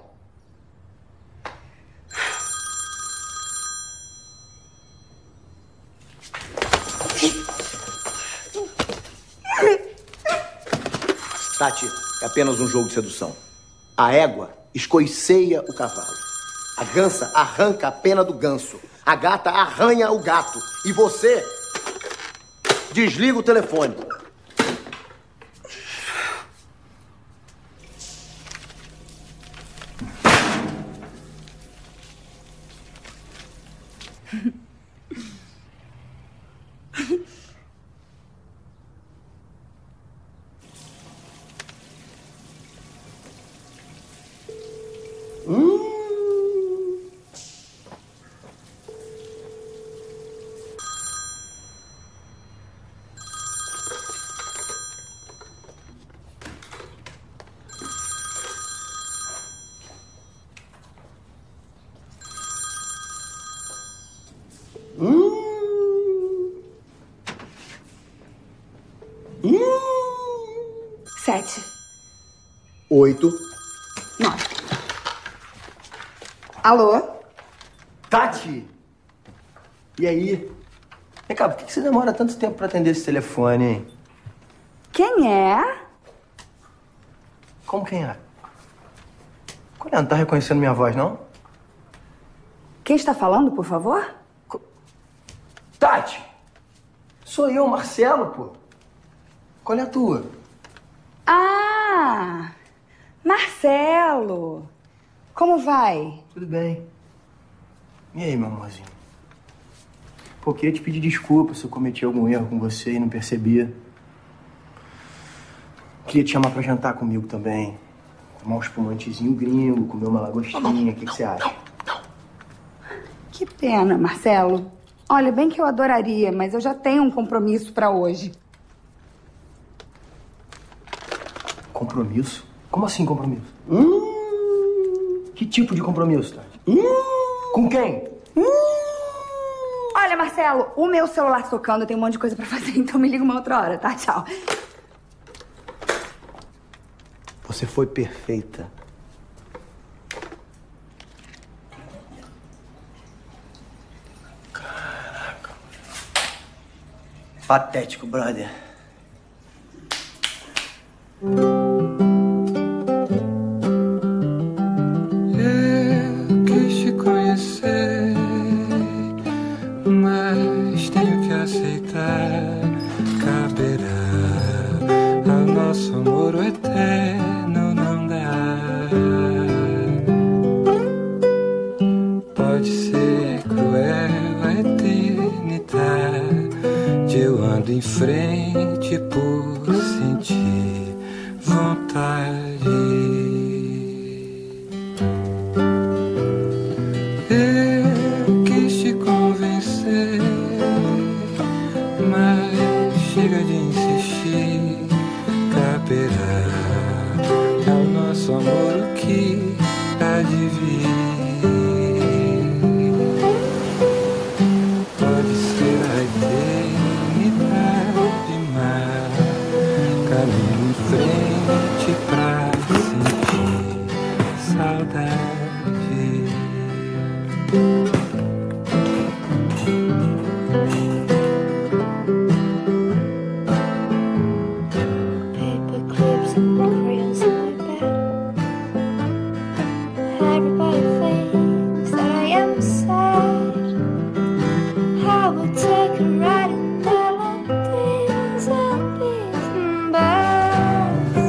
Tati, é apenas um jogo de sedução. A égua escoiceia o cavalo. A gansa arranca a pena do ganso. A gata arranha o gato. E você desliga o telefone.
Sete.
Oito.
Nove. Alô?
Tati! E aí? Vem cá, por que você demora tanto tempo pra atender esse telefone, hein?
Quem é?
Como quem é? Colher, não tá reconhecendo minha voz, não?
Quem está falando, por favor?
Tati! Sou eu, Marcelo, pô. Qual é a tua?
Ah! Marcelo! Como vai?
Tudo bem. E aí, meu amorzinho? Pô, queria te pedir desculpa se eu cometi algum erro com você e não percebia. Queria te chamar pra jantar comigo também. Tomar um espumantezinho gringo, comer uma lagostinha. O que, que você acha?
Que pena, Marcelo. Olha, bem que eu adoraria, mas eu já tenho um compromisso pra hoje.
Compromisso? Como assim compromisso? Hum, que tipo de compromisso, Tati? Hum, com quem?
Hum. Olha, Marcelo, o meu celular tá tocando, eu tenho um monte de coisa pra fazer, então me liga uma outra hora, tá? Tchau.
Você foi perfeita. Caraca. Patético, brother.
Eu quis te conhecer, mas tenho que aceitar. Caberá ao nosso amor o eterno, não dá. Pode ser cruel a eternidade. Eu ando em frente por sentir vontade. Eu quis te convencer, mas chega de insistir. Caberá ao nosso amor o que há de vir. Pode ser a eternidade, mas
can write melodies and bees and birds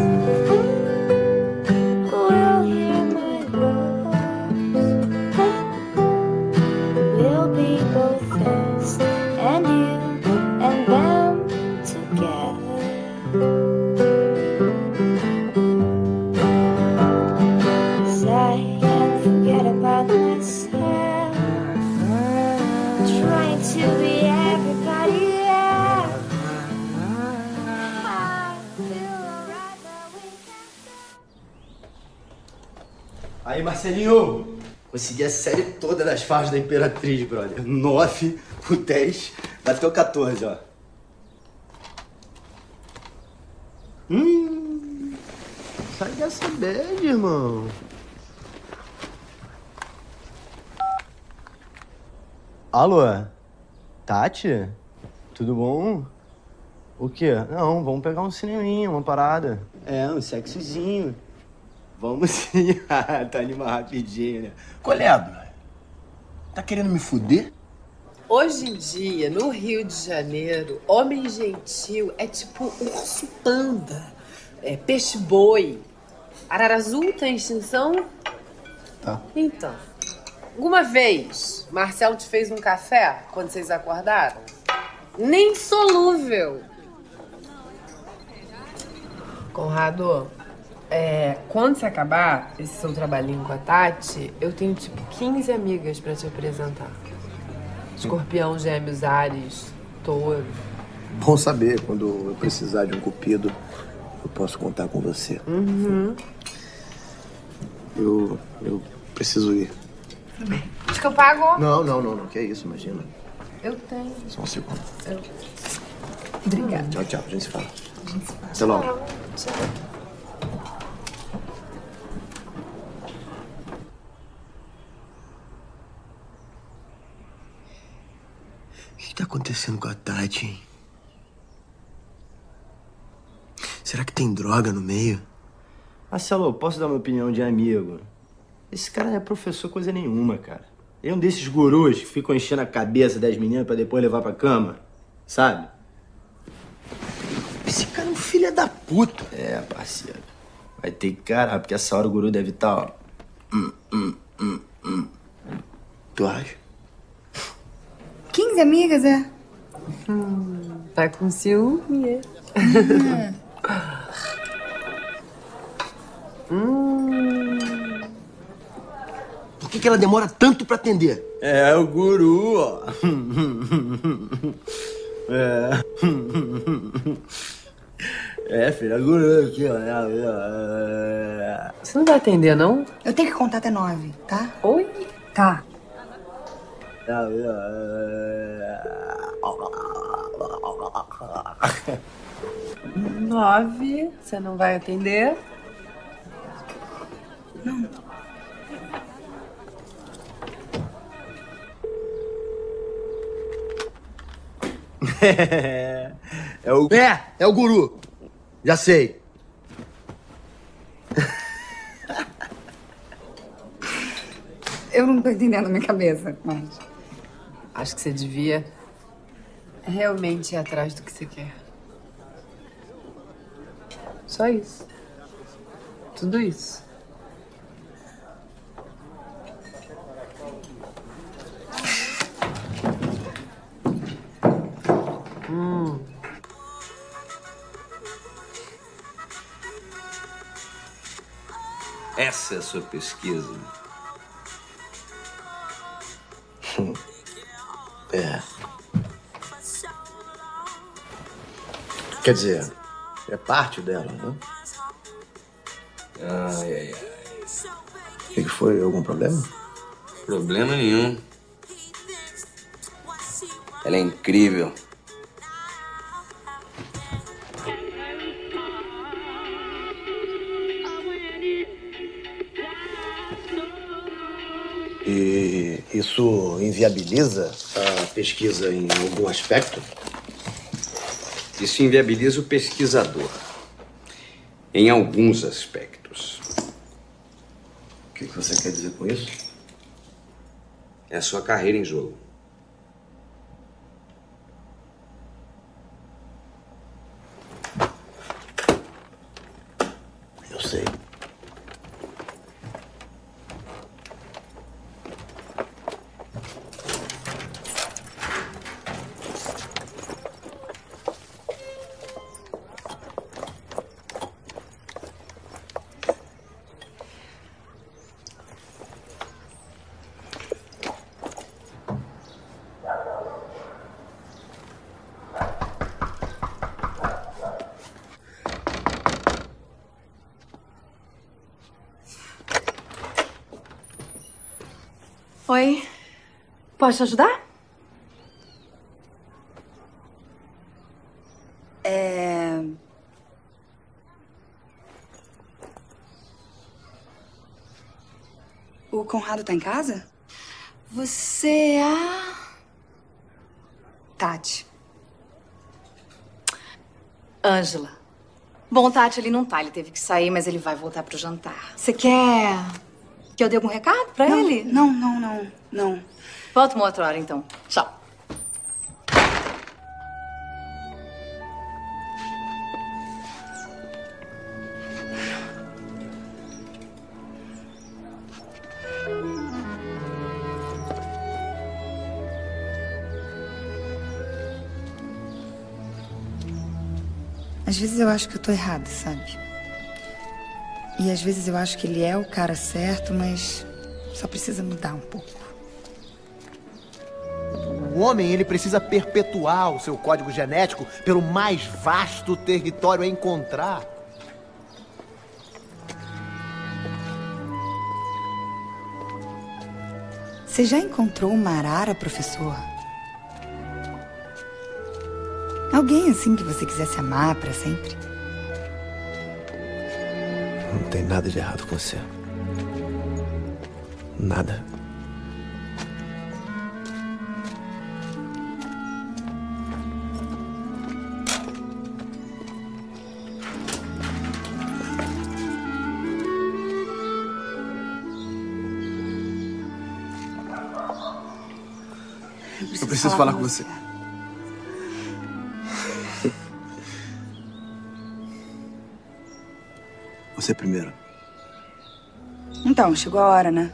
will hear my words. We'll be both us and you and them together. 'Cause I can't forget about myself, trying to be everybody else. I feel alright, but we
Aí, Marcelinho, consegui a série toda das farras da Imperatriz, brother. nove por dez, bateu quatorze, ó. Hum, sai dessa bad, irmão. Alô? Tati? Tudo bom? O quê? Não, vamos pegar um cineminha, uma parada. É, um sexozinho. Vamos sim. Tá animado rapidinho, né?
Coledo, tá querendo me fuder?
Hoje em dia, no Rio de Janeiro, homem gentil é tipo urso panda, é peixe-boi. Arara azul tá em extinção?
Tá.
Então, alguma vez Marcelo te fez um café quando vocês acordaram? Nem solúvel. Conrado, é, quando você acabar esse seu trabalhinho com a Tati, eu tenho tipo quinze amigas pra te apresentar. Escorpião, Gêmeos, Áries, Touro.
Bom saber, quando eu precisar de um cupido, eu posso contar com você.
Uhum.
Eu, eu preciso ir.
Tudo bem. Acho que eu pago?
Não, não, não, não. Que é isso, imagina.
Eu tenho.
Só um segundo.
Eu...
Obrigada.
Tchau, tchau. A gente se fala.
A gente se fala.
Até logo.
Tchau.
O que tá acontecendo com a Tati, hein? Será que tem droga no meio?
Marcelo, posso dar uma opinião de amigo? Esse cara não é professor coisa nenhuma, cara. Ele é um desses gurus que ficam enchendo a cabeça das meninas pra depois levar pra cama, sabe?
Esse cara é um filho da puta.
É, parceiro. Vai ter que encarar, porque essa hora o guru deve estar, ó... Hum, hum, hum, hum.
Tu acha?
quinze amigas, é?
Hum, tá com ciúme, é?
hum. Por que, que ela demora tanto pra atender?
É o guru, ó. É. É, filho, é guru aqui, ó.
Você não vai atender, não?
Eu tenho que contar até nove, tá?
Oi?
Tá.
Nove. Você não vai atender?
Não.
É, é o... É, é o guru. Já sei.
Eu não tô entendendo a minha cabeça, mas...
Acho que você devia realmente ir atrás do que você quer. Só isso. Tudo isso. Hum.
Essa é a sua pesquisa?
É. Quer dizer, é parte dela, né?
Ai, ai, ai.
O que foi? Algum problema?
Problema nenhum. Ela é incrível.
E isso inviabiliza a pesquisa em algum aspecto?
Isso inviabiliza o pesquisador. Em alguns aspectos.
O que você quer dizer com isso?
É a sua carreira em jogo.
Oi. Posso te ajudar? É... O Conrado tá em casa? Você é a... Tati.
Ângela. Bom, Tati, ele não tá. Ele teve que sair, mas ele vai voltar pro jantar. Você quer que eu dê algum recado pra
não,
ele?
Não, não, não, não.
Volta uma outra hora, então. Tchau.
Às vezes eu acho que eu tô errada, sabe? E às vezes eu acho que ele é o cara certo, mas só precisa mudar um pouco.
O homem, ele precisa perpetuar o seu código genético pelo mais vasto território a encontrar.
Você já encontrou uma arara, professor? Alguém assim que você quisesse amar pra sempre?
Não tem nada de errado com você. Nada.
Eu preciso falar com você.
Você primeiro.
Então, chegou a hora, né?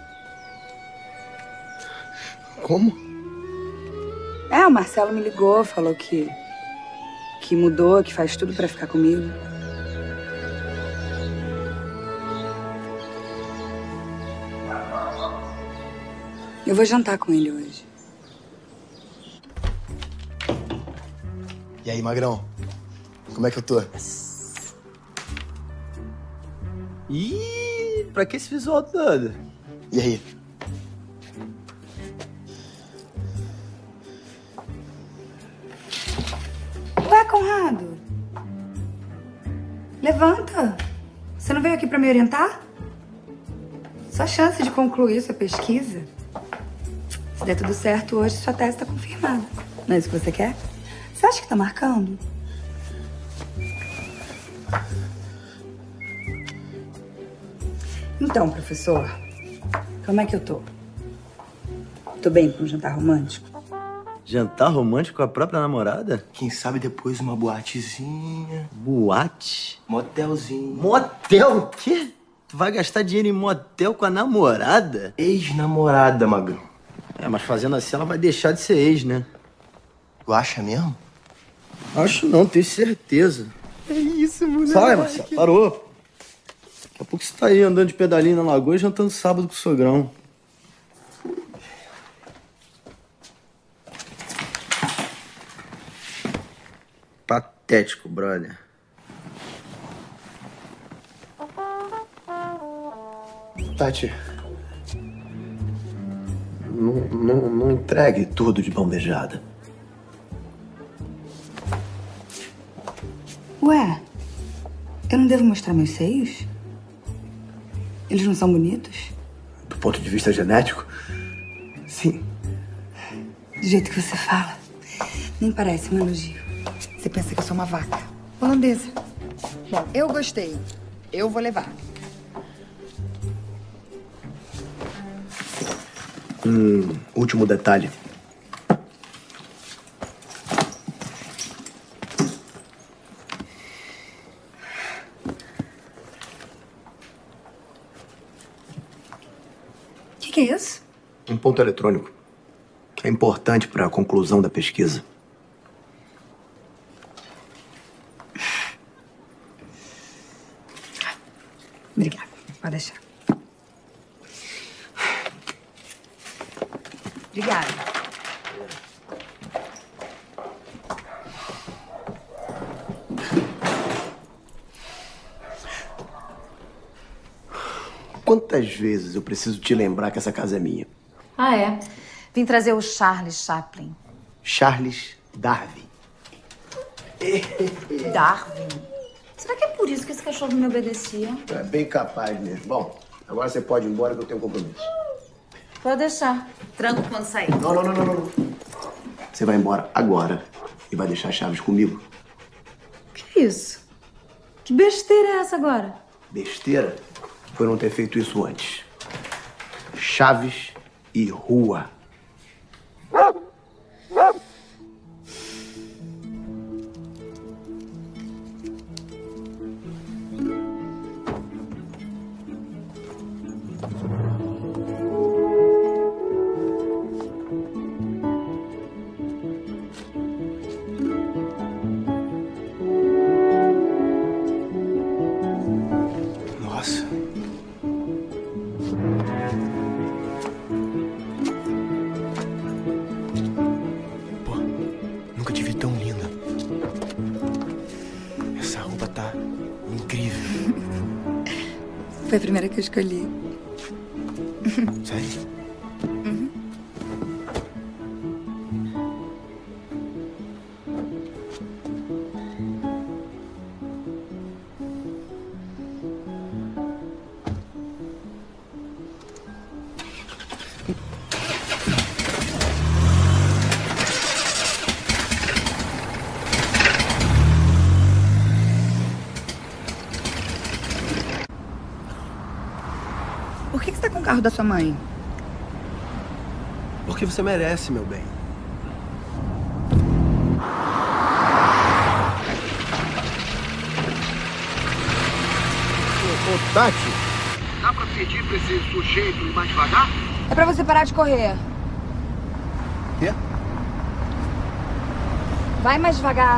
Como?
É, o Marcelo me ligou, falou que... que mudou, que faz tudo pra ficar comigo. Eu vou jantar com ele hoje.
E aí, magrão? Como é que eu tô?
Ih, pra que esse visual todo?
E aí?
Ué, Conrado? Levanta. Você não veio aqui pra me orientar? Só chance de concluir sua pesquisa. Se der tudo certo hoje, sua tese tá confirmada. Não é isso que você quer? Você acha que tá marcando? Então, professor, como é que eu tô? Tô bem pra um jantar romântico?
Jantar romântico com a própria namorada?
Quem sabe depois uma boatezinha.
Boate?
Motelzinho.
Motel? O quê? Tu vai gastar dinheiro em motel com a namorada?
Ex-namorada, magrão.
É, mas fazendo assim ela vai deixar de ser ex, né?
Tu acha mesmo?
Acho não, tenho certeza.
É isso, moleque.
Sai, Marcelo, parou. Daqui a pouco você tá aí andando de pedalinho na lagoa e jantando sábado com o sogrão. Patético, brother.
Tati. Não, não, não entregue tudo de mão beijada.
Ué, eu não devo mostrar meus seios? Eles não são bonitos?
Do ponto de vista genético, sim.
Do jeito que você fala, nem parece um elogio. Você pensa que eu sou uma vaca holandesa. Bom, eu gostei. Eu vou levar.
Hum, último detalhe.
O que, que é isso?
Um ponto eletrônico. É importante para a conclusão da pesquisa.
Obrigada. Pode deixar. Obrigada.
Quantas vezes eu preciso te lembrar que essa casa é minha?
Ah, é? Vim trazer o Charles Chaplin.
Charles Darwin.
Darwin? Será que é por isso que esse cachorro me obedecia?
É bem capaz mesmo. Bom, agora você pode ir embora que eu tenho um compromisso.
Pode deixar. Tranco quando sair.
Não, não, não, não, não. Você vai embora agora e vai deixar as chaves comigo.
Que isso? Que besteira é essa agora?
Besteira foi não ter feito isso antes. Chaves e rua.
Foi a primeira que eu escolhi.
Sério?
Uhum. Por que que você tá com o carro da sua mãe?
Porque você merece, meu bem.
Ô, ô, Tati.
Dá pra pedir pra esse sujeito ir mais devagar?
É pra você parar de correr.
Quê?
Vai mais devagar.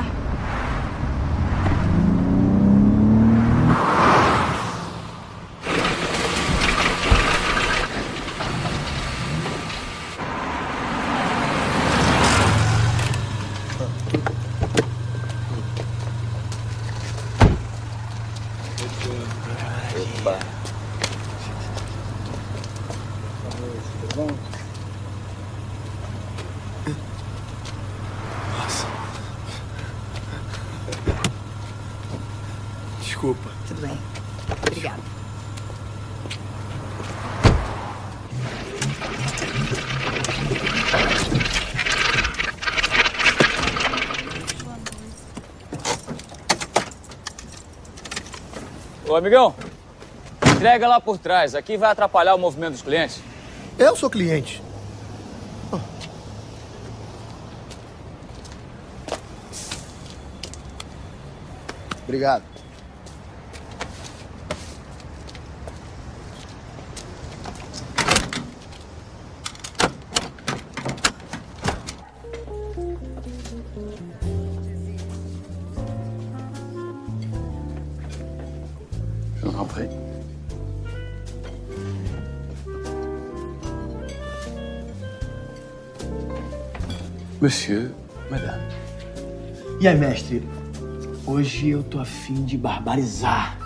Nossa. Desculpa.
Tudo bem. Obrigada.
Ô, amigão, entrega lá por trás. Aqui vai atrapalhar o movimento dos clientes.
Eu sou cliente. Oh. Obrigado.
Je vous en prie. Monsieur, madame.
E aí, mestre? Hoje eu tô afim de barbarizar.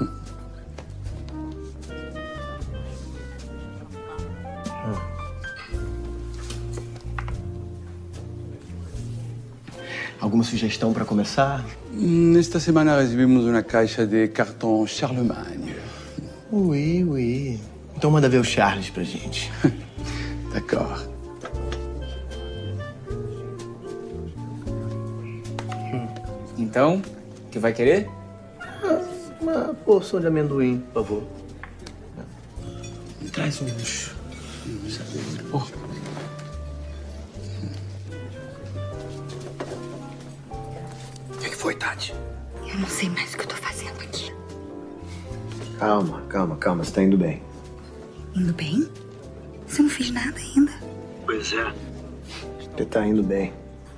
Alguma sugestão para começar?
Nesta semana recebemos uma caixa de cartão Charlemagne.
Ui, ui. Então manda ver o Charles pra gente.
D'accord. Então, o que vai querer?
Uma porção de amendoim, por favor. Traz uns. Oh.
O que foi, Tati?
Eu não sei mais o que eu tô fazendo aqui.
Calma, calma, calma. Você tá indo bem.
Indo bem? Você não fez nada ainda.
Pois é.
Você tá indo bem.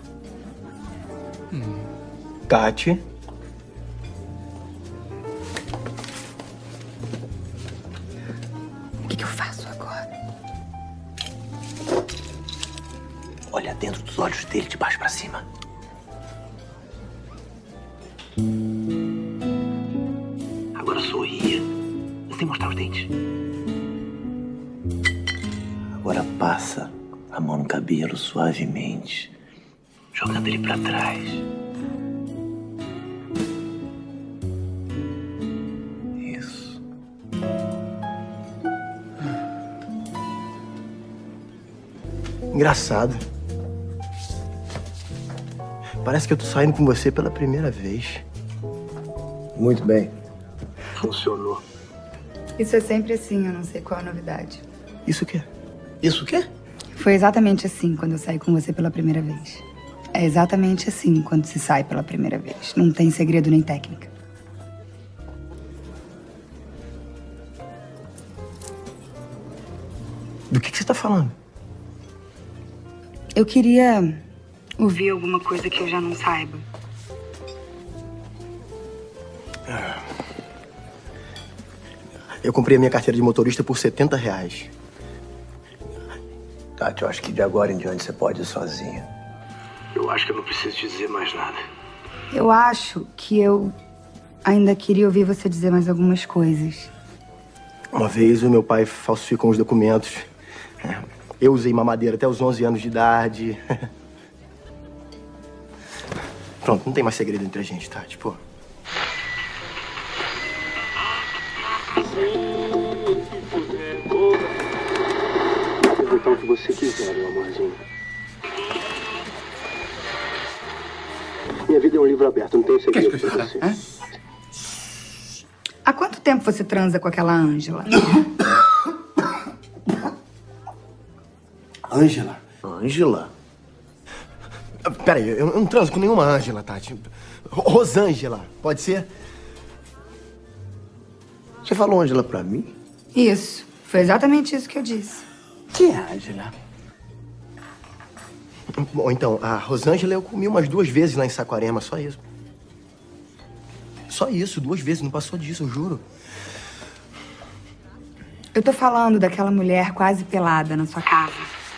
Hum. Tati?
O que que eu faço agora?
Olha dentro dos olhos dele, de baixo pra cima.
Agora sorria. Sem mostrar os dentes.
Agora passa cabelo suavemente, jogando ele pra trás. Isso. Engraçado. Parece que eu tô saindo com você pela primeira vez.
Muito bem.
Funcionou.
Isso é sempre assim, eu não sei qual a novidade.
Isso o quê? Isso o quê?
Foi exatamente assim quando eu saí com você pela primeira vez. É exatamente assim quando se sai pela primeira vez. Não tem segredo nem técnica.
Do que, que você tá falando?
Eu queria ouvir alguma coisa que eu já não saiba.
Eu comprei a minha carteira de motorista por setenta reais.
Tati, eu acho que de agora em diante você pode ir sozinha.
Eu acho que eu não preciso te dizer mais nada.
Eu acho que eu ainda queria ouvir você dizer mais algumas coisas.
Uma vez o meu pai falsificou uns documentos. Eu usei mamadeira até os onze anos de idade. Pronto, não tem mais segredo entre a gente, tá? Tipo... Perguntar o que você quiser, meu amorzinho. Minha vida é um livro aberto, não tenho segredo pra você.
Há quanto tempo você transa com aquela Ângela?
Ângela? Ângela? Peraí, eu não transo com nenhuma Ângela, Tati. Rosângela, pode ser? Você falou Ângela pra mim?
Isso. Foi exatamente isso que eu disse.
Que é Ângela? Bom, então, a Rosângela eu comi umas duas vezes lá em Saquarema, só isso. Só isso, duas vezes, não passou disso, eu juro.
Eu tô falando daquela mulher quase pelada na sua casa.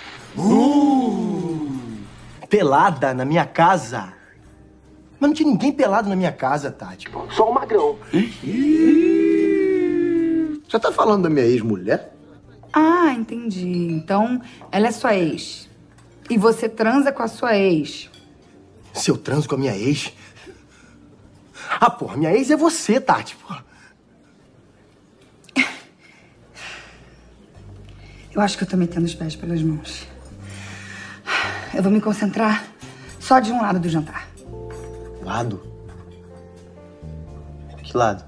Uh! Pelada na minha casa? Mas não tinha ninguém pelado na minha casa, Tati. Só o magrão.
Você tá falando da minha ex-mulher?
Ah, entendi. Então, ela é sua ex. E você transa com a sua ex.
Se eu transo com a minha ex? Ah, porra, minha ex é você, Tati, porra.
Eu acho que eu tô metendo os pés pelas mãos. Eu vou me concentrar só de um lado do jantar.
Lado? Que lado?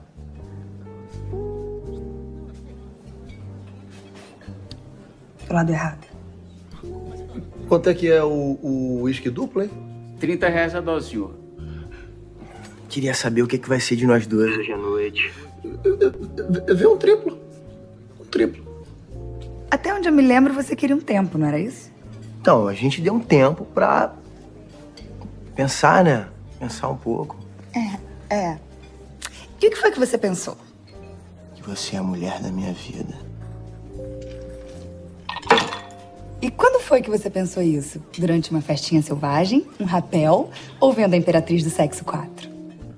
Do lado errado.
Quanto é que é o uísque duplo, hein?
trinta reais a dose, senhor.
Queria saber o que, que vai ser de nós dois hoje à noite.
Vê um triplo. Um triplo.
Até onde eu me lembro, você queria um tempo, não era isso?
Então, a gente deu um tempo pra pensar, né? Pensar um pouco.
É, é. E o que foi que você pensou?
Que você é a mulher da minha vida.
E quando foi que você pensou isso? Durante uma festinha selvagem, um rapel ou vendo a Imperatriz do Sexo quatro?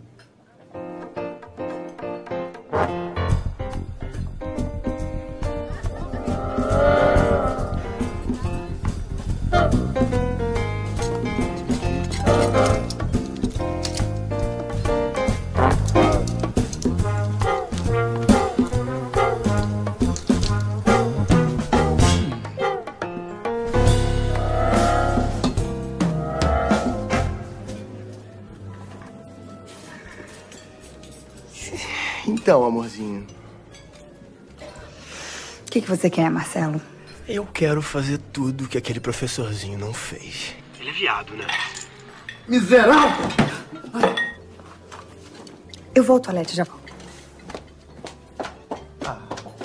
Então, amorzinho.
O que, que você quer, Marcelo?
Eu quero fazer tudo que aquele professorzinho não fez. Ele é viado, né?
Miserável!
Eu vou ao toalete, já volto.
Ah.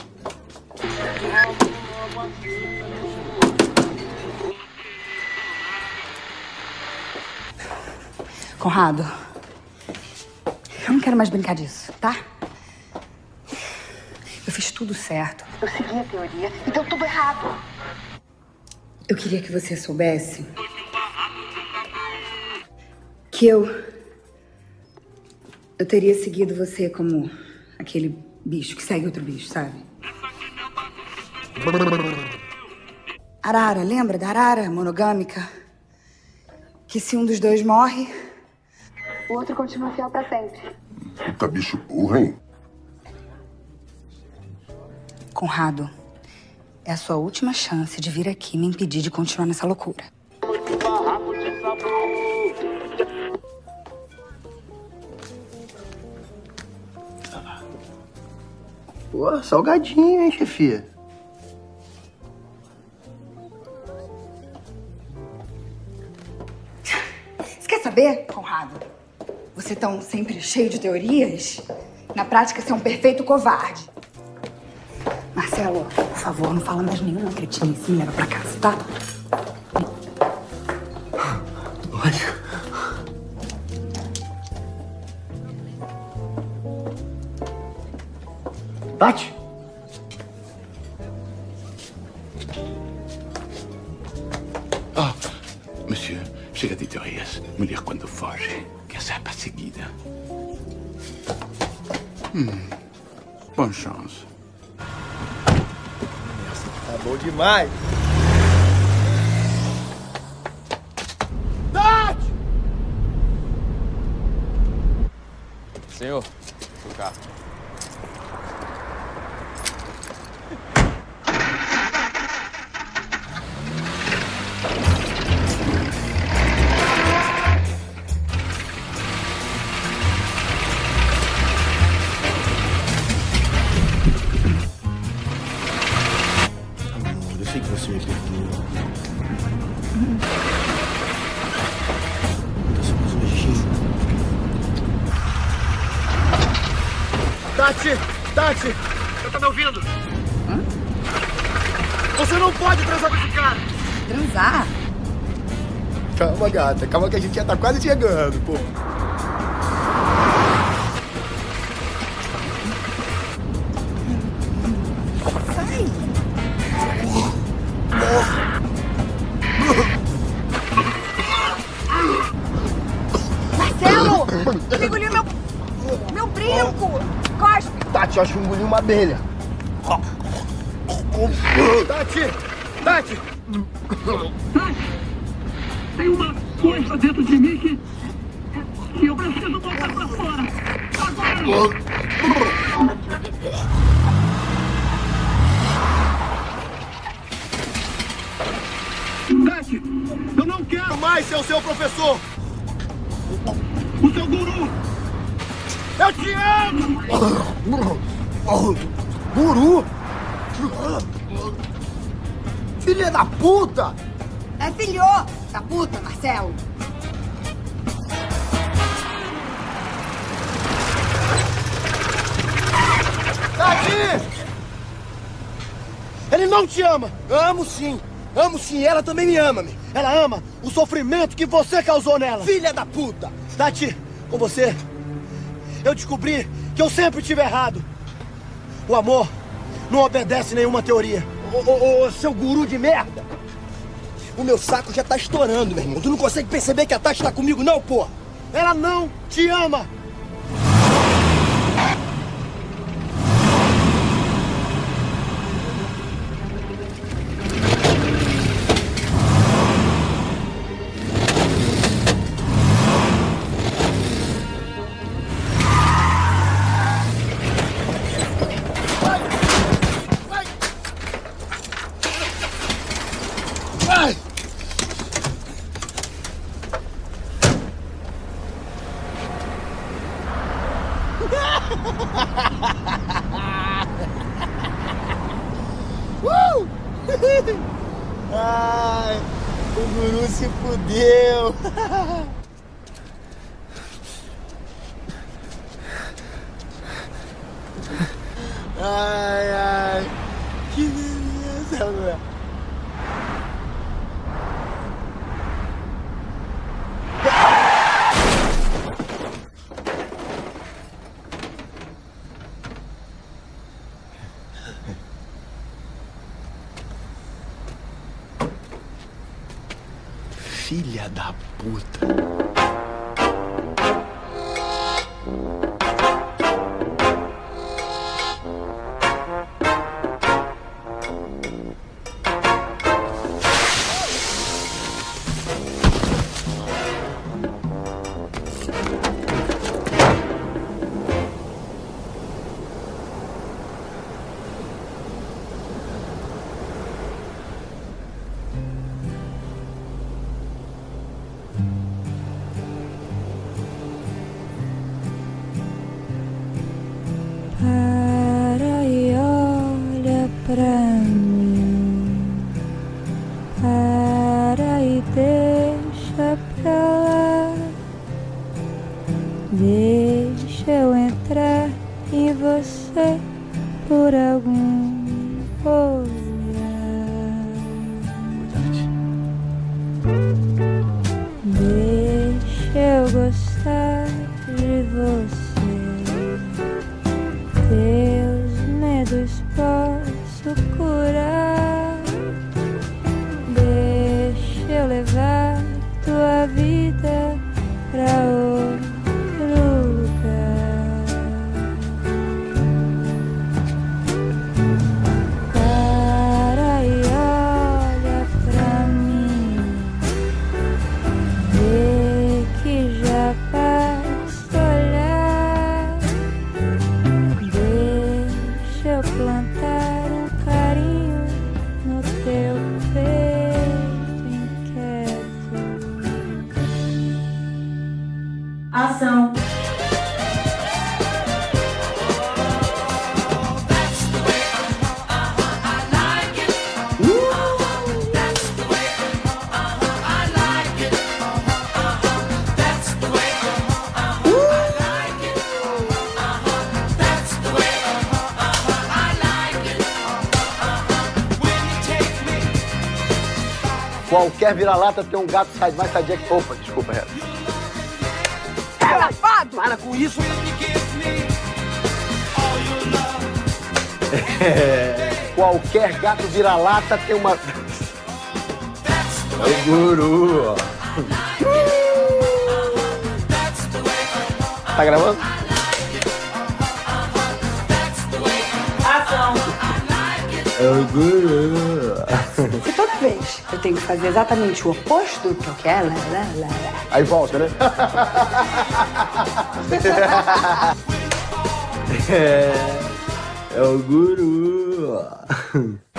Conrado, eu não quero mais brincar disso, tá? Eu fiz tudo certo. Eu segui a teoria e deu tudo errado. Eu queria que você soubesse que eu... Eu teria seguido você como aquele bicho que segue outro bicho, sabe? Arara, lembra da arara monogâmica? Que se um dos dois morre, o outro continua fiel pra sempre.
Puta bicho burro, hein?
Conrado, é a sua última chance de vir aqui me impedir de continuar nessa loucura.
Pô, salgadinho, hein, chefia?
Você quer saber, Conrado? Você tão sempre cheio de teorias? Na prática, você é um perfeito covarde. Marcelo, por favor, não fala mais nenhuma cretinice. Me leva pra casa, tá?
Olha. Tati?
Ah, monsieur, chega de teorias. Mulher quando foge, quer ser perseguida. Hum, boa chance.
Tá bom demais. Tati!
Senhor, o carro.
Eu sei que você me perdoa. Eu sou mais um beijinho.
Tati! Tati! Você tá me ouvindo?
Hã?
Você não pode transar com esse cara!
Transar?
Calma, gata. Calma que a gente já tá quase chegando, pô.
Sai! Marcelo! Ele engoliu meu... meu brinco! Cospe!
Tati, eu acho que engoliu uma abelha.
Tati! Tati!
Tem uma coisa dentro de mim que, que eu preciso botar pra fora. Agora!
Tati! Eu não quero mais ser o seu professor! O seu guru! Eu te amo!
Guru? Filha da puta!
É filho da puta, Marcelo!
Tati! Ele não te ama! Amo sim! Amo sim! Ela também me ama, meu. Ela ama o sofrimento que você causou nela! Filha da puta! Tati, com você, eu descobri que eu sempre tive errado. O amor não obedece nenhuma teoria. Ô, ô, ô, seu guru de merda! O meu saco já tá estourando, meu irmão. Tu não consegue perceber que a Tati tá comigo, não, porra? Ela não te ama! Uh! Ai, o guru se fudeu. Ai, ai, que beleza, meu.
Filha da puta.
Deixa eu entrar em você por algum olhar. Deixa eu gostar de você. Teus medos posso curar. Deixa eu levar tua vida pra outro lugar. Para e olha pra mim. Vê que já basta olhar. Deixa eu plantar um carinho no teu peito inquieto. Ação.
Qualquer vira-lata tem um gato mais sadia que... Opa, desculpa, Reto.
É lavado! Para com isso!
É, qualquer gato vira-lata tem uma... É o guru. Tá gravando?
Ação.
É o guru.
Se toda vez eu tenho que fazer exatamente o oposto do que eu quero, lá, lá, lá, lá.
Aí volta, né? é, é o guru.